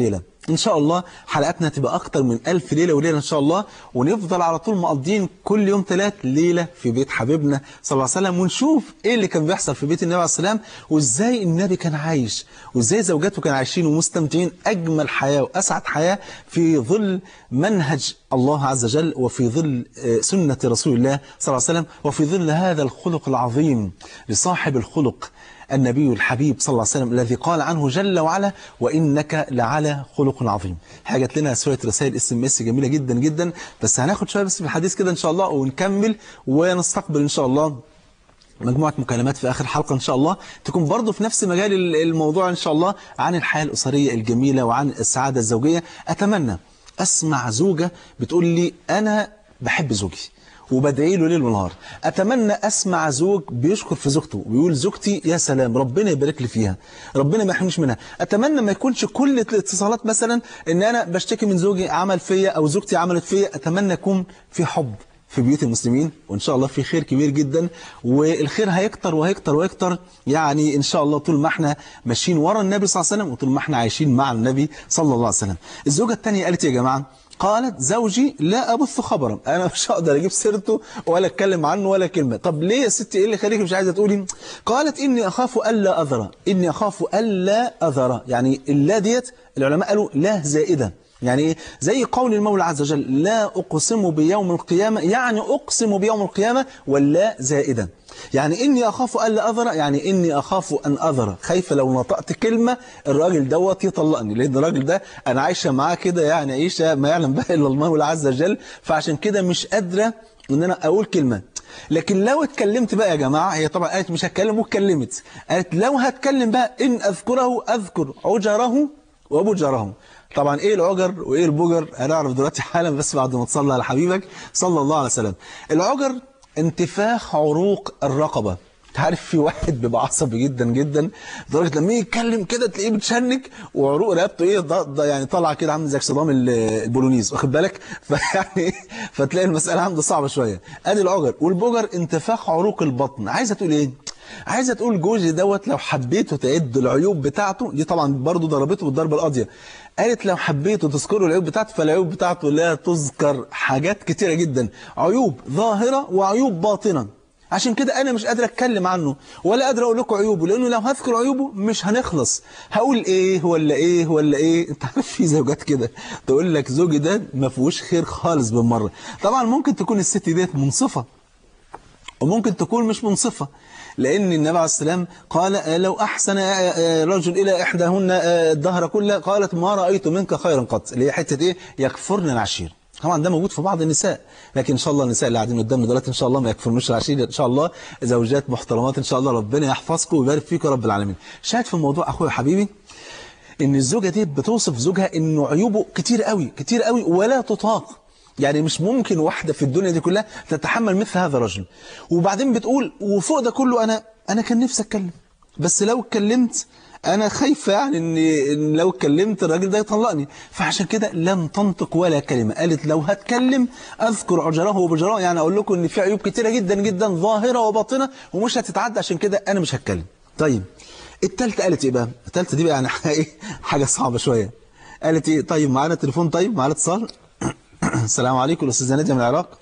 إن شاء الله حلقاتنا تبقى أكتر من 1000 ليلة وليلة إن شاء الله، ونفضل على طول مقضين كل يوم 3 ليلة في بيت حبيبنا صلى الله عليه وسلم، ونشوف إيه اللي كان بيحصل في بيت النبي عليه السلام، وإزاي النبي كان عايش، وإزاي زوجاته كانوا عايشين ومستمتعين أجمل حياة وأسعد حياة في ظل منهج الله عز وجل، وفي ظل سنة رسول الله صلى الله عليه وسلم، وفي ظل هذا الخلق العظيم لصاحب الخلق النبي الحبيب صلى الله عليه وسلم الذي قال عنه جل وعلا: وإنك لعلى خلق عظيم. حاجت لنا شوية رسائل SMS جميلة جدا جدا، بس هناخد شوية بس في الحديث كده إن شاء الله ونكمل، ونستقبل إن شاء الله مجموعة مكالمات في آخر حلقة إن شاء الله تكون برضو في نفس مجال الموضوع إن شاء الله، عن الحياة الأسرية الجميلة وعن السعادة الزوجية. أتمنى أسمع زوجة بتقول لي أنا بحب زوجي وبدعي له ليل ونهار. أتمنى أسمع زوج بيشكر في زوجته ويقول زوجتي يا سلام ربنا يبارك لي فيها، ربنا ما يحرمنيش منها. أتمنى ما يكونش كل الاتصالات مثلا إن أنا بشتكي من زوجي عمل فيا أو زوجتي عملت فيا. أتمنى يكون في حب في بيوت المسلمين، وإن شاء الله في خير كبير جدا، والخير هيكتر وهيكتر وهيكتر يعني إن شاء الله طول ما احنا ماشيين ورا النبي صلى الله عليه وسلم، وطول ما احنا عايشين مع النبي صلى الله عليه وسلم. الزوجة الثانية قالت يا جماعة، قالت زوجي لا أبث خبرا، أنا مش هقدر أجيب سيرته ولا أتكلم عنه ولا كلمة. طب ليه يا ستي، إيه اللي خليك مش عايزة تقولي؟ قالت إني أخاف ألا أذر، إني أخاف ألا أذر. يعني اللا ديت العلماء قالوا لا زائدة، يعني إيه؟ زي قول المولى عز وجل لا أقسم بيوم القيامة، يعني أقسم بيوم القيامة، ولا زائدة. يعني إني أخاف ألا أذر، يعني إني أخاف أن أذر، خايفة لو نطقت كلمة الراجل دوت يطلقني، لأن الراجل ده أنا عايشة معاه كده يعني عيشة ما يعلم بها إلا المولى عز وجل، فعشان كده مش قادرة إن أنا أقول كلمة. لكن لو اتكلمت بقى يا جماعة، هي طبعا قالت مش هتكلم واتكلمت، قالت لو هتكلم بقى إن أذكره أذكر عجره وبجره. طبعا ايه العجر وايه البجر هنعرف دلوقتي حالا، بس بعد ما تصلي على حبيبك صلى الله عليه وسلم. العجر انتفاخ عروق الرقبة. تعرف في واحد بيبقى عصبي جدا جدا لدرجه لما يتكلم كده تلاقيه بتشنك وعروق رقبته ايه يعني طالعه كده عامل زي صدام البولونيز، واخد بالك؟ فيعني فتلاقي المساله عنده صعبه شويه. ادي العجر. والبجر انتفاخ عروق البطن. عايزه تقول ايه؟ عايزه تقول جوزي دوت لو حبيته تعد العيوب بتاعته دي، طبعا برضه ضربته بالضربه القاضيه. قالت لو حبيته تذكروا العيوب بتاعته، فالعيوب بتاعته لا تذكر، حاجات كتيره جدا، عيوب ظاهره وعيوب باطنه. عشان كده انا مش قادر اتكلم عنه ولا قادر اقول لكم عيوبه، لانه لو هذكر عيوبه مش هنخلص. هقول ايه ولا ايه ولا ايه؟ انت عارف في زوجات كده تقول لك زوجي ده ما فيهوش خير خالص بالمره. طبعا ممكن تكون الست ديت منصفه وممكن تكون مش منصفة، لأن النبي عليه السلام قال لو أحسن رجل إلى إحداهن الدهر كله قالت ما رأيت منك خيرا قط، اللي هي حتة إيه؟ يكفرن العشير. طبعا ده موجود في بعض النساء، لكن إن شاء الله النساء اللي قاعدين قدامنا دلوقتي إن شاء الله ما يكفرنوش العشير، إن شاء الله زوجات محترمات إن شاء الله، ربنا يحفظكم ويبارك فيكم رب العالمين. شاهد في الموضوع أخويا حبيبي إن الزوجة دي بتوصف زوجها إنه عيوبه كتير قوي كتير قوي ولا تطاق. يعني مش ممكن واحدة في الدنيا دي كلها تتحمل مثل هذا الرجل. وبعدين بتقول وفوق ده كله أنا كان نفسي أتكلم، بس لو اتكلمت أنا خايفة يعني إن لو اتكلمت الراجل ده يطلقني، فعشان كده لم تنطق ولا كلمة. قالت لو هتكلم أذكر عجره وبجره، يعني أقول لكم إن في عيوب كتيرة جدا جدا ظاهرة وباطنة ومش هتتعدى، عشان كده أنا مش هتكلم. طيب التالتة قالت إيه بقى؟ التالتة دي بقى يعني حاجة صعبة شوية. قالت إيه؟ طيب معانا تليفون، طيب معانا اتصال. السلام عليكم الأستاذة نادية من العراق.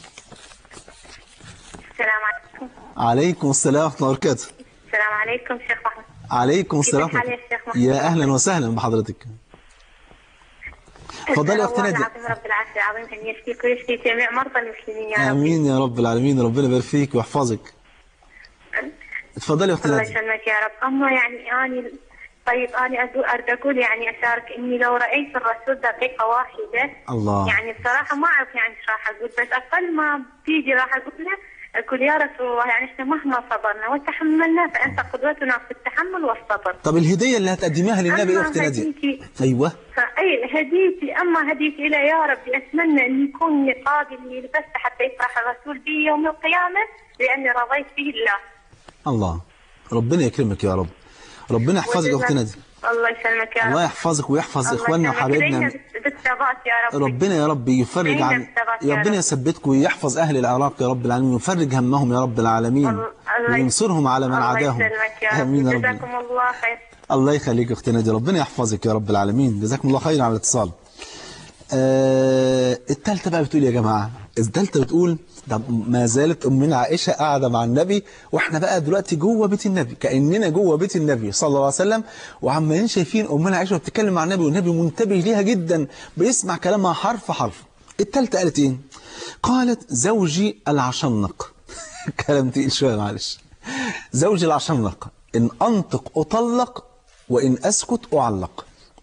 السلام عليكم. عليكم السلام ورحمة الله وبركاته. السلام عليكم شيخ محمد. عليكم السلام. كيف الحال يا شيخ محمد؟ يا أهلا وسهلا بحضرتك. تفضلي يا أختي نادية. الله العظيم رب العرش العظيم أن يشفيك ويشفي جميع مرضى المسلمين يا رب. آمين يا رب العالمين، ربنا يبارك فيك ويحفظك. اتفضلي يا أختي الله نادية. يسلمك يا رب. أما يعني طيب أنا أريد أقول يعني أشارك إني لو رأيت الرسول دقيقة واحدة الله. يعني بصراحة ما أعرف يعني إيش راح أقول، بس أقل ما بتيجي راح أقول له أقول يا رسول الله يعني إحنا مهما صبرنا وتحملنا فأنت قدوتنا في التحمل والصبر. طب الهدية اللي هتقدميها للنبي يا أختي نادية؟ أيوه. فأي هديتي، أما هديتي إلى يا ربي أتمنى أن يكون نقابي اللي لبسته حتى يفرح الرسول بي يوم القيامة لأني رضيت به الله. الله، ربنا يكرمك يا رب، ربنا يحفظك يا أختي نادية. الله يسلمك يا رب. الله يحفظك ويحفظ إخواننا وحبايبنا. يا رب. ربنا يا رب يفرج عن، ربنا يثبتكم ويحفظ أهل العراق يا رب العالمين ويفرج همهم يا رب العالمين وينصرهم على من عاداهم. آمين يا رب. جزاكم الله خير. الله يخليك يا اختي نادية، ربنا يحفظك يا رب العالمين، جزاكم الله خير على الاتصال. الثالثه بقى بتقول يا جماعه، الثالثه بتقول ده ما زالت امنا عائشه قاعده مع النبي، واحنا بقى دلوقتي جوه بيت النبي، كاننا جوه بيت النبي صلى الله عليه وسلم، وعمالين شايفين امنا عائشه بتتكلم مع النبي، والنبي منتبه ليها جدا بيسمع كلامها حرف حرف. الثالثه قالت ايه؟ قالت زوجي العشنق. كلام تقيل شويه معلش. زوجي العشنق، ان انطق اطلق وان اسكت اعلق.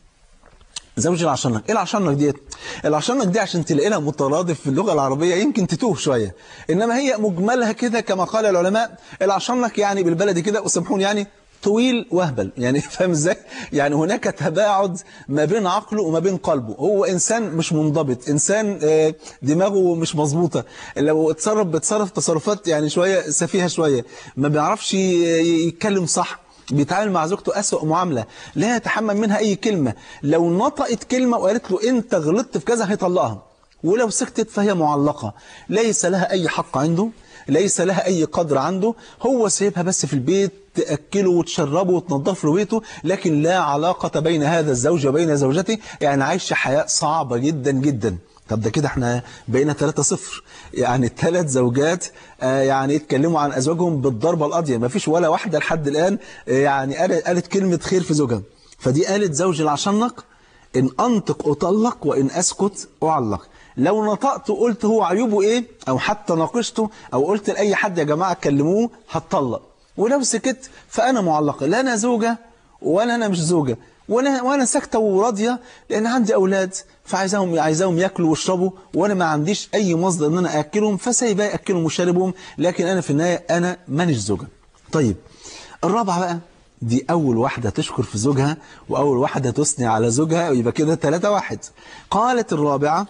زوجي العشنق، ايه العشنق ديت؟ العشنق دي عشان تلاقي لها مترادف في اللغه العربيه يمكن تتوه شويه، انما هي مجملها كده كما قال العلماء، العشنق يعني بالبلدي كده وسامحوني يعني طويل وهبل، يعني فاهم ازاي؟ يعني هناك تباعد ما بين عقله وما بين قلبه، هو انسان مش منضبط، انسان دماغه مش مظبوطه، لو بيتصرف تصرفات يعني شويه سفيهه شويه، ما بيعرفش يتكلم صح، بيتعامل مع زوجته أسوأ معاملة، لا يتحمل منها أي كلمة، لو نطقت كلمة وقالت له أنت غلطت في كذا هيطلقها، ولو سكتت فهي معلقة، ليس لها أي حق عنده، ليس لها أي قدر عنده، هو سيبها بس في البيت تأكله وتشربه وتنظف له بيته، لكن لا علاقة بين هذا الزوج وبين زوجته، يعني عايش حياة صعبة جدا جدا. طب ده كده احنا بقينا 3-0، يعني 3 زوجات يعني اتكلموا عن أزواجهم بالضربة القاضية، ما فيش ولا واحدة لحد الآن يعني قالت كلمة خير في زوجها. فدي قالت زوجي العشنق إن أنطق أطلق وإن أسكت أعلق. لو نطقت وقلت هو عيوبه إيه، أو حتى ناقشته أو قلت لأي حد يا جماعة كلموه هتطلق، ولو سكت فأنا معلقة، لا أنا زوجة ولا أنا مش زوجة، وانا ساكته وراضيه لان عندي اولاد فعايزاهم ياكلوا ويشربوا، وانا ما عنديش اي مصدر ان انا اكلهم، فسايبها ياكلهم وشاربهم، لكن انا في النهايه انا مانيش زوجه. طيب الرابعه بقى، دي اول واحده تشكر في زوجها واول واحده تثني على زوجها، ويبقى كده 3-1. قالت الرابعه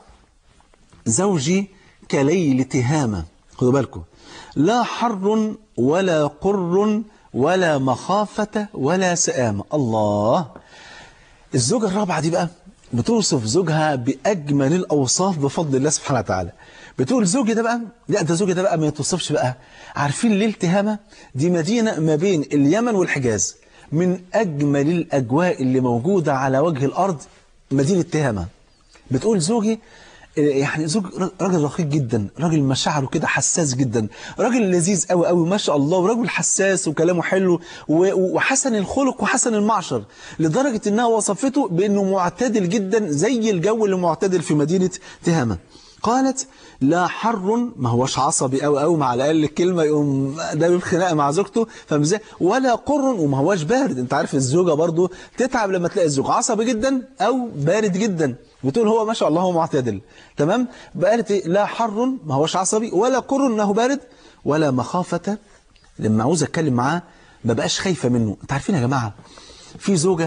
زوجي كليل تهامه، خدوا بالكم، لا حر ولا قر ولا مخافه ولا سآمه. الله، الزوجة الرابعة دي بقى بتوصف زوجها بأجمل الأوصاف بفضل الله سبحانه وتعالى. بتقول زوجي ده بقى، لا ده زوجي ده بقى ما يتوصفش بقى. عارفين ليه تهامة؟ دي مدينة ما بين اليمن والحجاز، من أجمل الأجواء اللي موجودة على وجه الأرض مدينة تهامة. بتقول زوجي يعني زوج راجل رقيق جدا، راجل مشاعره كده حساس جدا، راجل لذيذ قوي قوي ما شاء الله، وراجل حساس وكلامه حلو وحسن الخلق وحسن المعشر، لدرجة انها وصفته بانه معتدل جدا زي الجو اللي معتدل في مدينة تهامة. قالت لا حر، ما هوش عصبي قوي قوي، مع الاقل الكلمه يقوم ده بالخناقه مع زوجته، فاهم ازاي؟ ولا قر، وما هوش بارد، انت عارف الزوجه برضو تتعب لما تلاقي الزوج عصبي جدا او بارد جدا، بتقول هو ما شاء الله هو معتدل تمام. قالت ايه؟ لا حر، ما هوش عصبي، ولا قر انه بارد، ولا مخافه، لما عاوز اتكلم معاه ما بقاش خايفه منه. انت عارفين يا جماعه في زوجه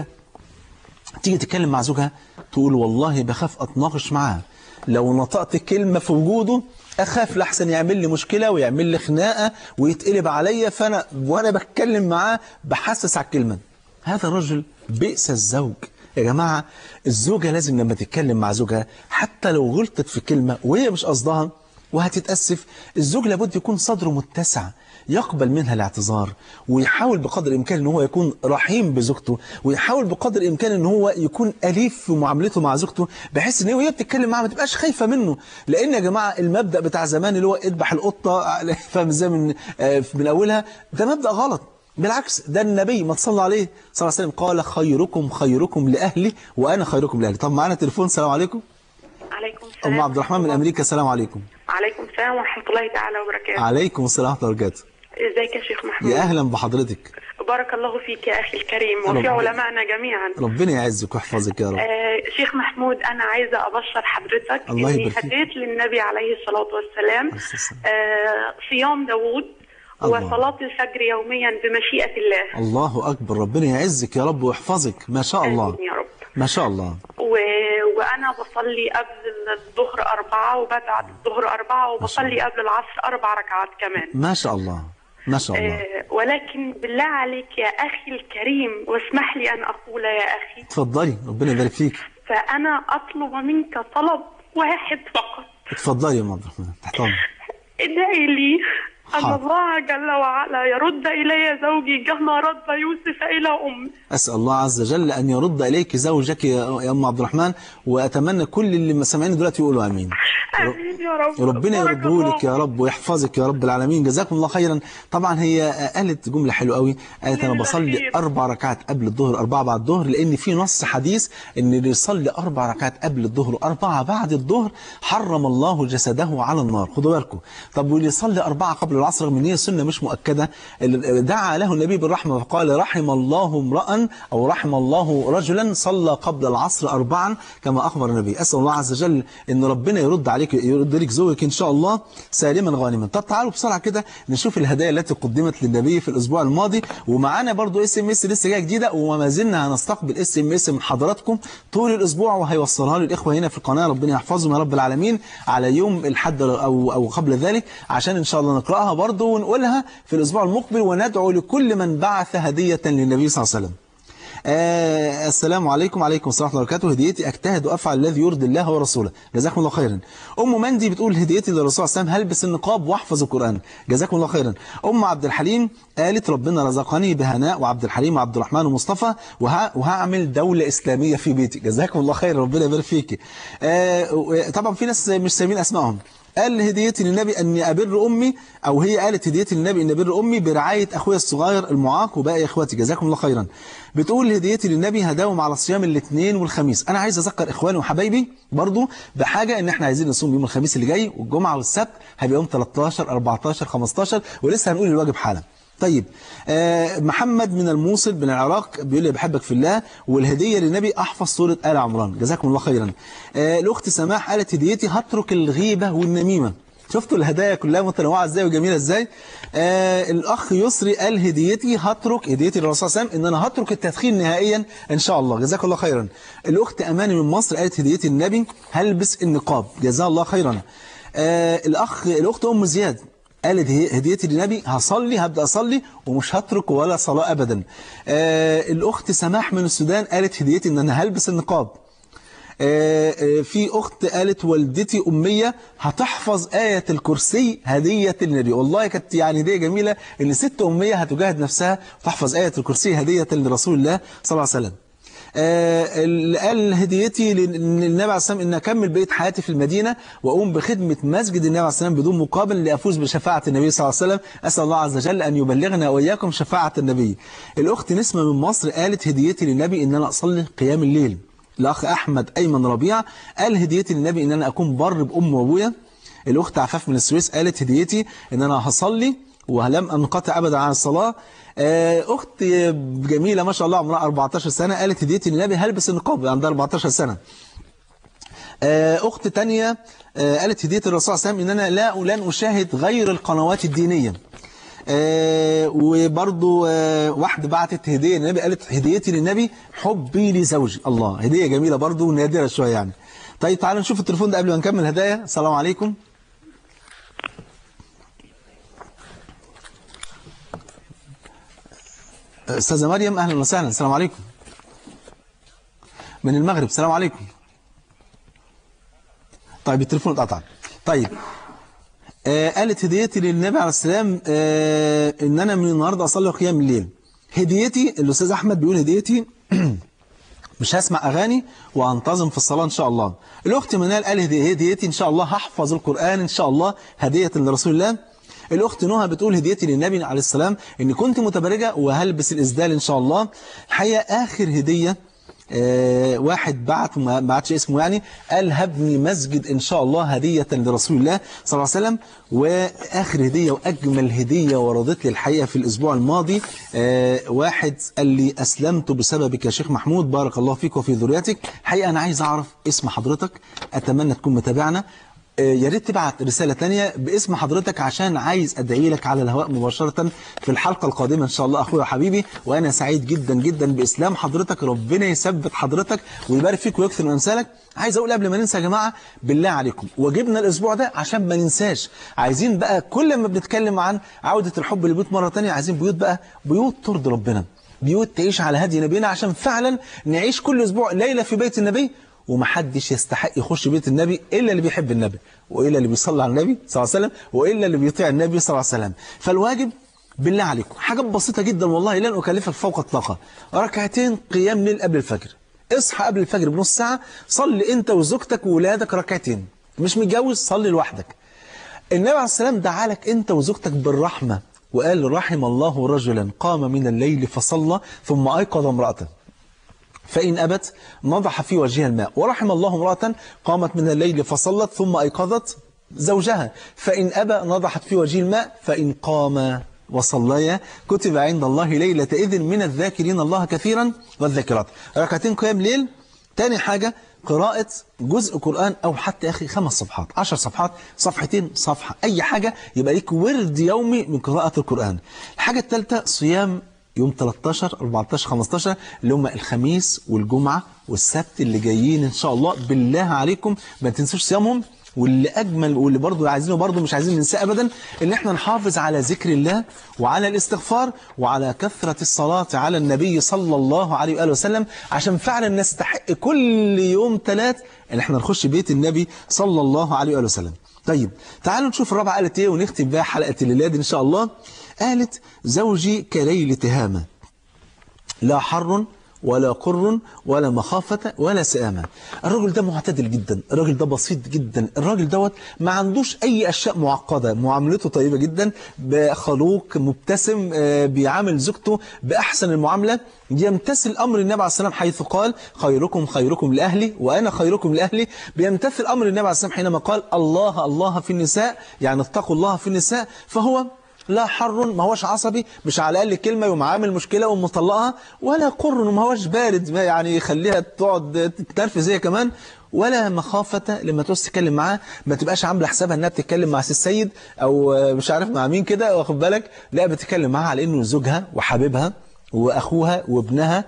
تيجي تتكلم مع زوجها تقول والله بخاف اتناقش معاه، لو نطقت كلمة في وجوده أخاف لحسن يعمل لي مشكلة ويعمل لي خناقة ويتقلب عليا، فأنا وأنا بتكلم معاه بحسس على الكلمة. هذا الرجل بئس الزوج يا جماعة. الزوجة لازم لما تتكلم مع زوجها حتى لو غلطت في كلمة وهي مش قصدها وهتتأسف، الزوج لابد يكون صدره متسع، يقبل منها الاعتذار، ويحاول بقدر الإمكان ان هو يكون رحيم بزوجته، ويحاول بقدر الإمكان ان هو يكون أليف في معاملته مع زوجته، بحيث ان هي بتتكلم معاه ما تبقاش خايفة منه. لأن يا جماعة المبدأ بتاع زمان اللي هو اذبح القطة فاهم ازاي من أولها، ده مبدأ غلط. بالعكس، ده النبي ما تصلى عليه صلى الله عليه وسلم قال خيركم خيركم لأهلي وأنا خيركم لأهلي. طب معانا تليفون. السلام عليكم. عليكم السلام. أم عبد الرحمن من أمريكا. السلام عليكم. عليكم السلام ورحمة الله تعالى وبركاته. عليكم السلام ورحمة الله وبركاته. ازيك يا شيخ محمود؟ يا أهلا بحضرتك. بارك الله فيك يا أخي الكريم وفي علمائنا جميعا. ربنا يعزك ويحفظك يا رب. شيخ محمود، أنا عايزة أبشر حضرتك الله إني يبارك فيك. هديت للنبي عليه الصلاة والسلام صيام داوود وصلاة الفجر يوميا بمشيئة الله. الله أكبر، ربنا يعزك يا رب ويحفظك، ما شاء الله. آمين يا رب. ما شاء الله. وأنا بصلي قبل الظهر 4 وبعد الظهر 4 وبصلي قبل العصر 4 ركعات كمان. ما شاء الله ما شاء الله. ولكن بالله عليك يا أخي الكريم، واسمح لي أن أقول يا أخي. اتفضلي، ربنا يبارك فيك. فأنا أطلب منك طلب واحد فقط. اتفضلي يا ام عبد الرحمن، تحت امرك. ادعي لي أن الله جل وعلا يرد إلي زوجي كما رد يوسف إلى أمي. أسأل الله عز وجل أن يرد إليك زوجك يا أم عبد الرحمن، وأتمنى كل اللي سامعيني دلوقتي يقولوا آمين. آمين يا رب. ربنا يرده لك يا رب ويحفظك يا رب العالمين. جزاكم الله خيرا. طبعا هي قالت جملة حلوة قوي، قالت أنا بصلي 4 ركعات قبل الظهر 4 بعد الظهر، لأن في نص حديث إن اللي يصلي 4 ركعات قبل الظهر و4 بعد الظهر حرم الله جسده على النار. خدوا بالكم. طب واللي يصلي 4 قبل العصر رغم ان هي سنه مش مؤكده، دعا له النبي بالرحمه فقال رحم الله امرا او رحم الله رجلا صلى قبل العصر 4 كما اخبر النبي. اسال الله عز وجل ان ربنا يرد عليك، يرد لك زوجك ان شاء الله سالما غانما. طب تعالوا بسرعه كده نشوف الهدايا التي قدمت للنبي في الاسبوع الماضي، ومعانا برضو SMS لسه جايه جديده، وما زلنا هنستقبل SMS من حضراتكم طول الاسبوع وهيوصلها للاخوه هنا في القناه، ربنا يحفظهم يا رب العالمين، على يوم الحد او قبل ذلك، عشان ان شاء الله نقراها برضو ونقولها في الاسبوع المقبل، وندعو لكل من بعث هديه للنبي صلى الله عليه وسلم. السلام عليكم. وعليكم السلام ورحمه الله وبركاته. هديتي اجتهد وافعل الذي يرضي الله ورسوله. جزاكم الله خيرا. ام مندي بتقول هديتي للرسول صلى الله عليه وسلم هلبس النقاب واحفظ القران. جزاكم الله خيرا. ام عبد الحليم قالت ربنا رزقني بهناء وعبد الحليم وعبد الرحمن ومصطفى وهعمل دوله اسلاميه في بيتي. جزاكم الله خيرا، ربنا يبارك فيكي. طبعا في ناس مش سامعين اسمائهم. قال هديتي للنبي أني أبر أمي، أو هي قالت هديتي للنبي أني أبر أمي برعاية أخويا الصغير المعاق وباقي إخواتي. جزاكم الله خيرا. بتقول هديتي للنبي هداوم على صيام الاثنين والخميس. أنا عايز أذكر إخواني وحبايبي برضو بحاجة، إن إحنا عايزين نصوم يوم الخميس اللي جاي، والجمعة والسبت هيبقى يوم 13 14 15، ولسه هنقول الواجب حالا. طيب محمد من الموصل من العراق بيقول لي بحبك في الله، والهدية للنبي أحفظ سورة آل عمران. جزاكم الله خيرا. الأخت سماح قالت هديتي هترك الغيبة والنميمة. شفتوا الهدايا كلها متنوعة ازاي وجميلة ازاي. الأخ يسري قال هديتي للرسول صلى الله عليه وسلم إن أنا هترك التدخين نهائيا إن شاء الله. جزاك الله خيرا. الأخت أماني من مصر قالت هديتي للنبي هلبس النقاب. جزاه الله خيرا. الأخت أم زياد قالت هديتي للنبي هبدأ أصلي ومش هترك ولا صلاة أبدا. الأخت سماح من السودان قالت هديتي إن أنا هلبس النقاب. في أخت قالت والدتي أمية هتحفظ آية الكرسي هدية للنبي. والله كانت يعني هدية جميلة إن ست أمية هتجاهد نفسها تحفظ آية الكرسي هدية لرسول الله صلى الله عليه وسلم. اللي قال هديتي للنبي عليه السلام إن أكمل بقية حياتي في المدينة وأقوم بخدمة مسجد النبي عليه السلام بدون مقابل لأفوز بشفاعة النبي صلى الله عليه وسلم. أسأل الله عز وجل أن يبلغنا وإياكم شفاعة النبي. الأخت نسمة من مصر قالت هديتي للنبي إن أنا أصلي قيام الليل. الأخ أحمد أيمن ربيع قال هديتي للنبي إن أنا أكون بر بأم وأبويا. الأخت عفاف من السويس قالت هديتي إن أنا هصلي ولم أنقطع أبدا عن الصلاة. أخت جميلة ما شاء الله عمرها 14 سنة قالت هديتي للنبي هلبس النقاب، عندها 14 سنة. أخت تانية قالت هديتي للرسول صلى الله عليه وسلم إن أنا لن أشاهد غير القنوات الدينية. وبرضو واحدة بعتت هدية للنبي قالت هديتي للنبي حبي لزوجي. الله، هدية جميلة برضو ونادرة شوية يعني. طيب تعالوا نشوف التليفون ده قبل ما نكمل هدايا. السلام عليكم. أستاذة مريم أهلا وسهلا. السلام عليكم. من المغرب. السلام عليكم. طيب التليفون اتقطع. طيب قالت هديتي للنبي عليه السلام ان انا من النهارده اصلي قيام الليل. هديتي الاستاذ احمد بيقول هديتي مش هسمع اغاني وانتظم في الصلاه ان شاء الله. الاخت منال قال هديتي ان شاء الله هحفظ القران ان شاء الله هديه لرسول الله. الاخت نهى بتقول هديتي للنبي عليه السلام ان كنت متبرجه وهلبس الاسدال ان شاء الله. الحقيقه اخر هديه واحد بعت ما بعتش اسمه يعني قال هبني مسجد إن شاء الله هدية لرسول الله صلى الله عليه وسلم. وآخر هدية وأجمل هدية وردت لي الحقيقة في الأسبوع الماضي واحد قال لي أسلمت بسببك يا شيخ محمود بارك الله فيك وفي ذريتك. حقيقة أنا عايز أعرف اسم حضرتك، أتمنى تكون متابعنا. يا ريت تبعت رسالة تانية باسم حضرتك عشان عايز أدعي لك على الهواء مباشرة في الحلقة القادمة إن شاء الله أخويا وحبيبي. وأنا سعيد جدا جدا بإسلام حضرتك، ربنا يثبت حضرتك ويبارك فيك ويكثر من أمثالك. عايز أقول قبل ما ننسى يا جماعة بالله عليكم واجبنا الأسبوع ده عشان ما ننساش، عايزين بقى كل ما بنتكلم عن عودة الحب للبيوت مرة تانية عايزين بيوت بقى بيوت ترضي ربنا، بيوت تعيش على هدي نبينا عشان فعلا نعيش كل أسبوع ليلة في بيت النبي ومحدش يستحق يخش بيت النبي إلا اللي بيحب النبي، وإلا اللي بيصلي على النبي صلى الله عليه وسلم، وإلا اللي بيطيع النبي صلى الله عليه وسلم. فالواجب بالله عليكم حاجة بسيطة جدا والله لن أكلفك فوق الطاقة، ركعتين قيام ليل قبل الفجر. اصحى قبل الفجر بنص ساعة، صلي أنت وزوجتك وولادك ركعتين. مش متجوز صلي لوحدك. النبي عليه السلام دعا لك أنت وزوجتك بالرحمة وقال رحم الله رجلا قام من الليل فصلى ثم أيقظ امرأته فإن أبت نضح في وجهها الماء، ورحم الله امرأة قامت من الليل فصلت ثم أيقظت زوجها فإن أبى نضحت في وجه الماء، فإن قام وصليا كتب عند الله ليلة إذن من الذاكرين الله كثيرا والذاكرات. ركعتين قيام ليل. تاني حاجة قراءة جزء قرآن أو حتى يا أخي 5 صفحات 10 صفحات صفحتين صفحة أي حاجة يبقى ليك ورد يومي من قراءة القرآن. الحاجة الثالثة صيام يوم 13 14 15 اللي هم الخميس والجمعة والسبت اللي جايين إن شاء الله. بالله عليكم ما تنسوش صيامهم. واللي أجمل واللي برضو عايزينه برضو مش عايزين ننساه أبدا إن احنا نحافظ على ذكر الله وعلى الاستغفار وعلى كثرة الصلاة على النبي صلى الله عليه وآله وسلم، عشان فعلا نستحق كل يوم 3 إن احنا نخش بيت النبي صلى الله عليه وآله وسلم. طيب تعالوا نشوف الرابعة قالت إيه ونختم بها حلقة الليلة دي إن شاء الله. قالت زوجي كليل تهامة لا حر ولا قر ولا مخافة ولا سآمة. الراجل ده معتدل جدا، الراجل ده بسيط جدا، الراجل دوت ما عندوش أي أشياء معقدة، معاملته طيبة جدا، بخلوق مبتسم، بيعامل زوجته بأحسن المعاملة، يمتثل أمر النبي عليه السلام حيث قال خيركم خيركم لأهلي وأنا خيركم لأهلي. بيمتثل أمر النبي عليه السلام حينما قال الله الله في النساء، يعني اتقوا الله في النساء. فهو لا حر ما هوش عصبي، مش على الأقل كلمة يوم عامل مشكلة ومطلقها، ولا قر ما هوش بارد يعني يخليها تقعد تتنرفز هي كمان، ولا مخافة لما توصل تتكلم معاه ما تبقاش عاملة حسابها انها بتتكلم مع السيد او مش عارف مع مين كده واخد بالك، لا بتتكلم معاها على انه زوجها وحبيبها واخوها وابنها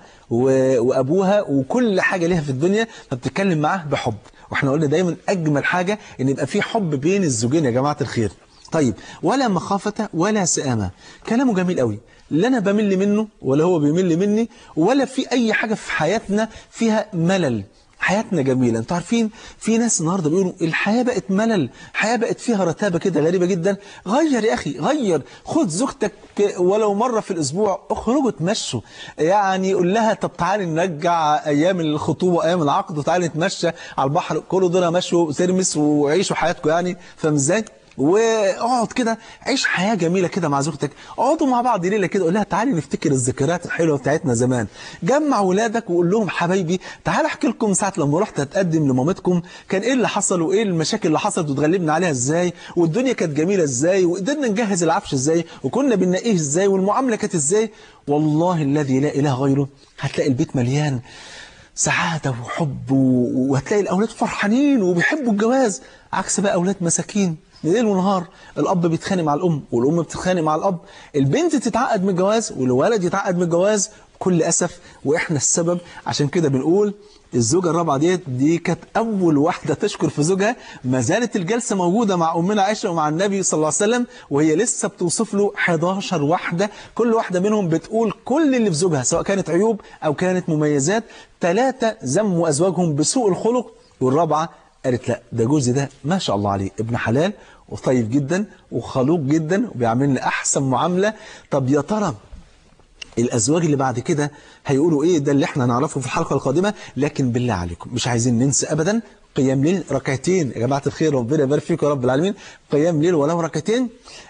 وابوها وكل حاجة ليها في الدنيا، فبتتكلم معاه بحب. واحنا قلنا دايما اجمل حاجة ان يبقى في حب بين الزوجين يا جماعة الخير. طيب ولا مخافة ولا سآمة، كلامه جميل قوي، لا أنا بمل منه ولا هو بيمل مني، ولا في أي حاجة في حياتنا فيها ملل. حياتنا جميلة. انتوا عارفين في ناس النهاردة بيقولوا الحياة بقت ملل، الحياة بقت فيها رتابة كده غريبة جدا. غير يا أخي غير، خد زوجتك ولو مرة في الأسبوع اخرجوا تمشوا، يعني قول لها طب تعالي نرجع أيام الخطوبة أيام العقد وتعالي نتمشى على البحر، كلوا دول مشوا ترمس وعيشوا حياتكم يعني، فاهم ازاي؟ واقعد كده عيش حياة جميلة كده مع زوجتك، اقعدوا مع بعض ليلة كده، قول لها تعالي نفتكر الذكريات الحلوة بتاعتنا زمان. جمع ولادك وقول لهم حبايبي تعالى احكي لكم ساعة لما رحت اتقدم لمامتكم كان ايه اللي حصل وايه المشاكل اللي حصلت وتغلبنا عليها ازاي، والدنيا كانت جميلة ازاي، وقدرنا نجهز العفش ازاي، وكنا بننقيه ازاي، والمعاملة كانت ازاي. والله الذي لا اله غيره هتلاقي البيت مليان سعادة وحب، وهتلاقي الأولاد فرحانين وبيحبوا الجواز، عكس بقى أولاد مساكين ليل ونهار الأب بيتخانق مع الأم والأم بتتخانق مع الأب، البنت تتعقد من الجواز والولد يتعقد من الجواز بكل أسف، وإحنا السبب. عشان كده بنقول الزوجة الرابعة دي كانت أول واحدة تشكر في زوجها. ما زالت الجلسة موجودة مع أمنا عائشة ومع النبي صلى الله عليه وسلم، وهي لسه بتوصف له 11 واحدة، كل واحدة منهم بتقول كل اللي في زوجها سواء كانت عيوب أو كانت مميزات. 3 ذموا أزواجهم بسوء الخلق، والرابعة قالت لا ده جوزي ده ما شاء الله عليه ابن حلال وطيب جدا وخلوق جدا وبيعملنا أحسن معاملة. طب يا ترى الأزواج اللي بعد كده هيقولوا إيه؟ ده اللي احنا هنعرفه في الحلقة القادمة. لكن بالله عليكم مش عايزين ننسى أبدا قيام ليل ركعتين يا جماعة الخير، ربنا يبارك فيكم يا رب العالمين. قيام ليل ولو ركعتين،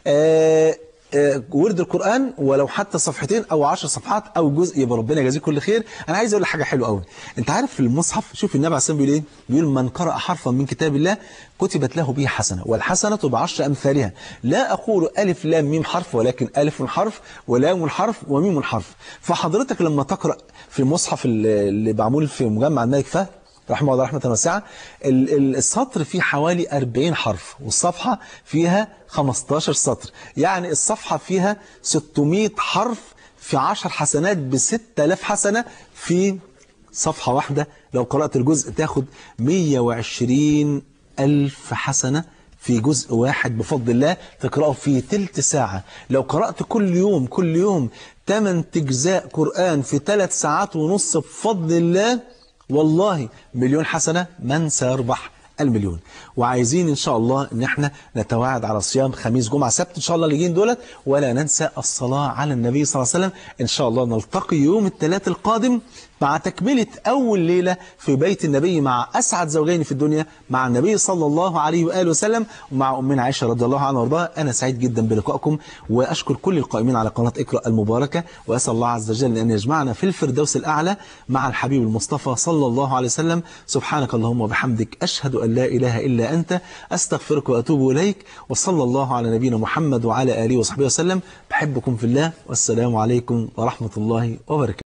ورد القرآن ولو حتى صفحتين أو 10 صفحات أو جزء، يبقى ربنا يجازيك كل خير. أنا عايز أقول لك حاجة حلوة قوي. أنت عارف في المصحف شوف النبي عليه الصلاة والسلام بيقول إيه؟ بيقول من قرأ حرفا من كتاب الله كتبت له به حسنة والحسنة ب10 أمثالها. لا أقول ألف لام ميم حرف، ولكن ألف حرف ولام حرف وميم حرف. فحضرتك لما تقرأ في المصحف اللي معمول في مجمع الملك فهد رحمه الله رحمة واسعة، السطر فيه حوالي 40 حرف والصفحة فيها 15 سطر، يعني الصفحة فيها 600 حرف في 10 حسنات ب6000 حسنة في صفحة واحدة. لو قرأت الجزء تاخد 120,000 حسنة في جزء واحد بفضل الله، تقرأه في تلت ساعة. لو قرأت كل يوم 8 أجزاء قرآن في 3 ساعات ونص بفضل الله والله مليون حسنة من سيربح المليون. وعايزين إن شاء الله إن احنا نتواعد على صيام خميس جمعة سبت إن شاء الله اللي جايين دولت، ولا ننسى الصلاة على النبي صلى الله عليه وسلم. إن شاء الله نلتقي يوم الثلاث القادم مع تكملة أول ليلة في بيت النبي مع أسعد زوجين في الدنيا، مع النبي صلى الله عليه وآله وسلم ومع أمنا عائشة رضي الله عنها وارضاها. أنا سعيد جدا بلقائكم، وأشكر كل القائمين على قناة اقرأ المباركة، وأسأل الله عز وجل أن يجمعنا في الفردوس الأعلى مع الحبيب المصطفى صلى الله عليه وسلم. سبحانك اللهم وبحمدك، أشهد أن لا إله إلا أنت، أستغفرك وأتوب إليك، وصلى الله على نبينا محمد وعلى آله وصحبه وسلم. بحبكم في الله، والسلام عليكم ورحمة الله وبركاته.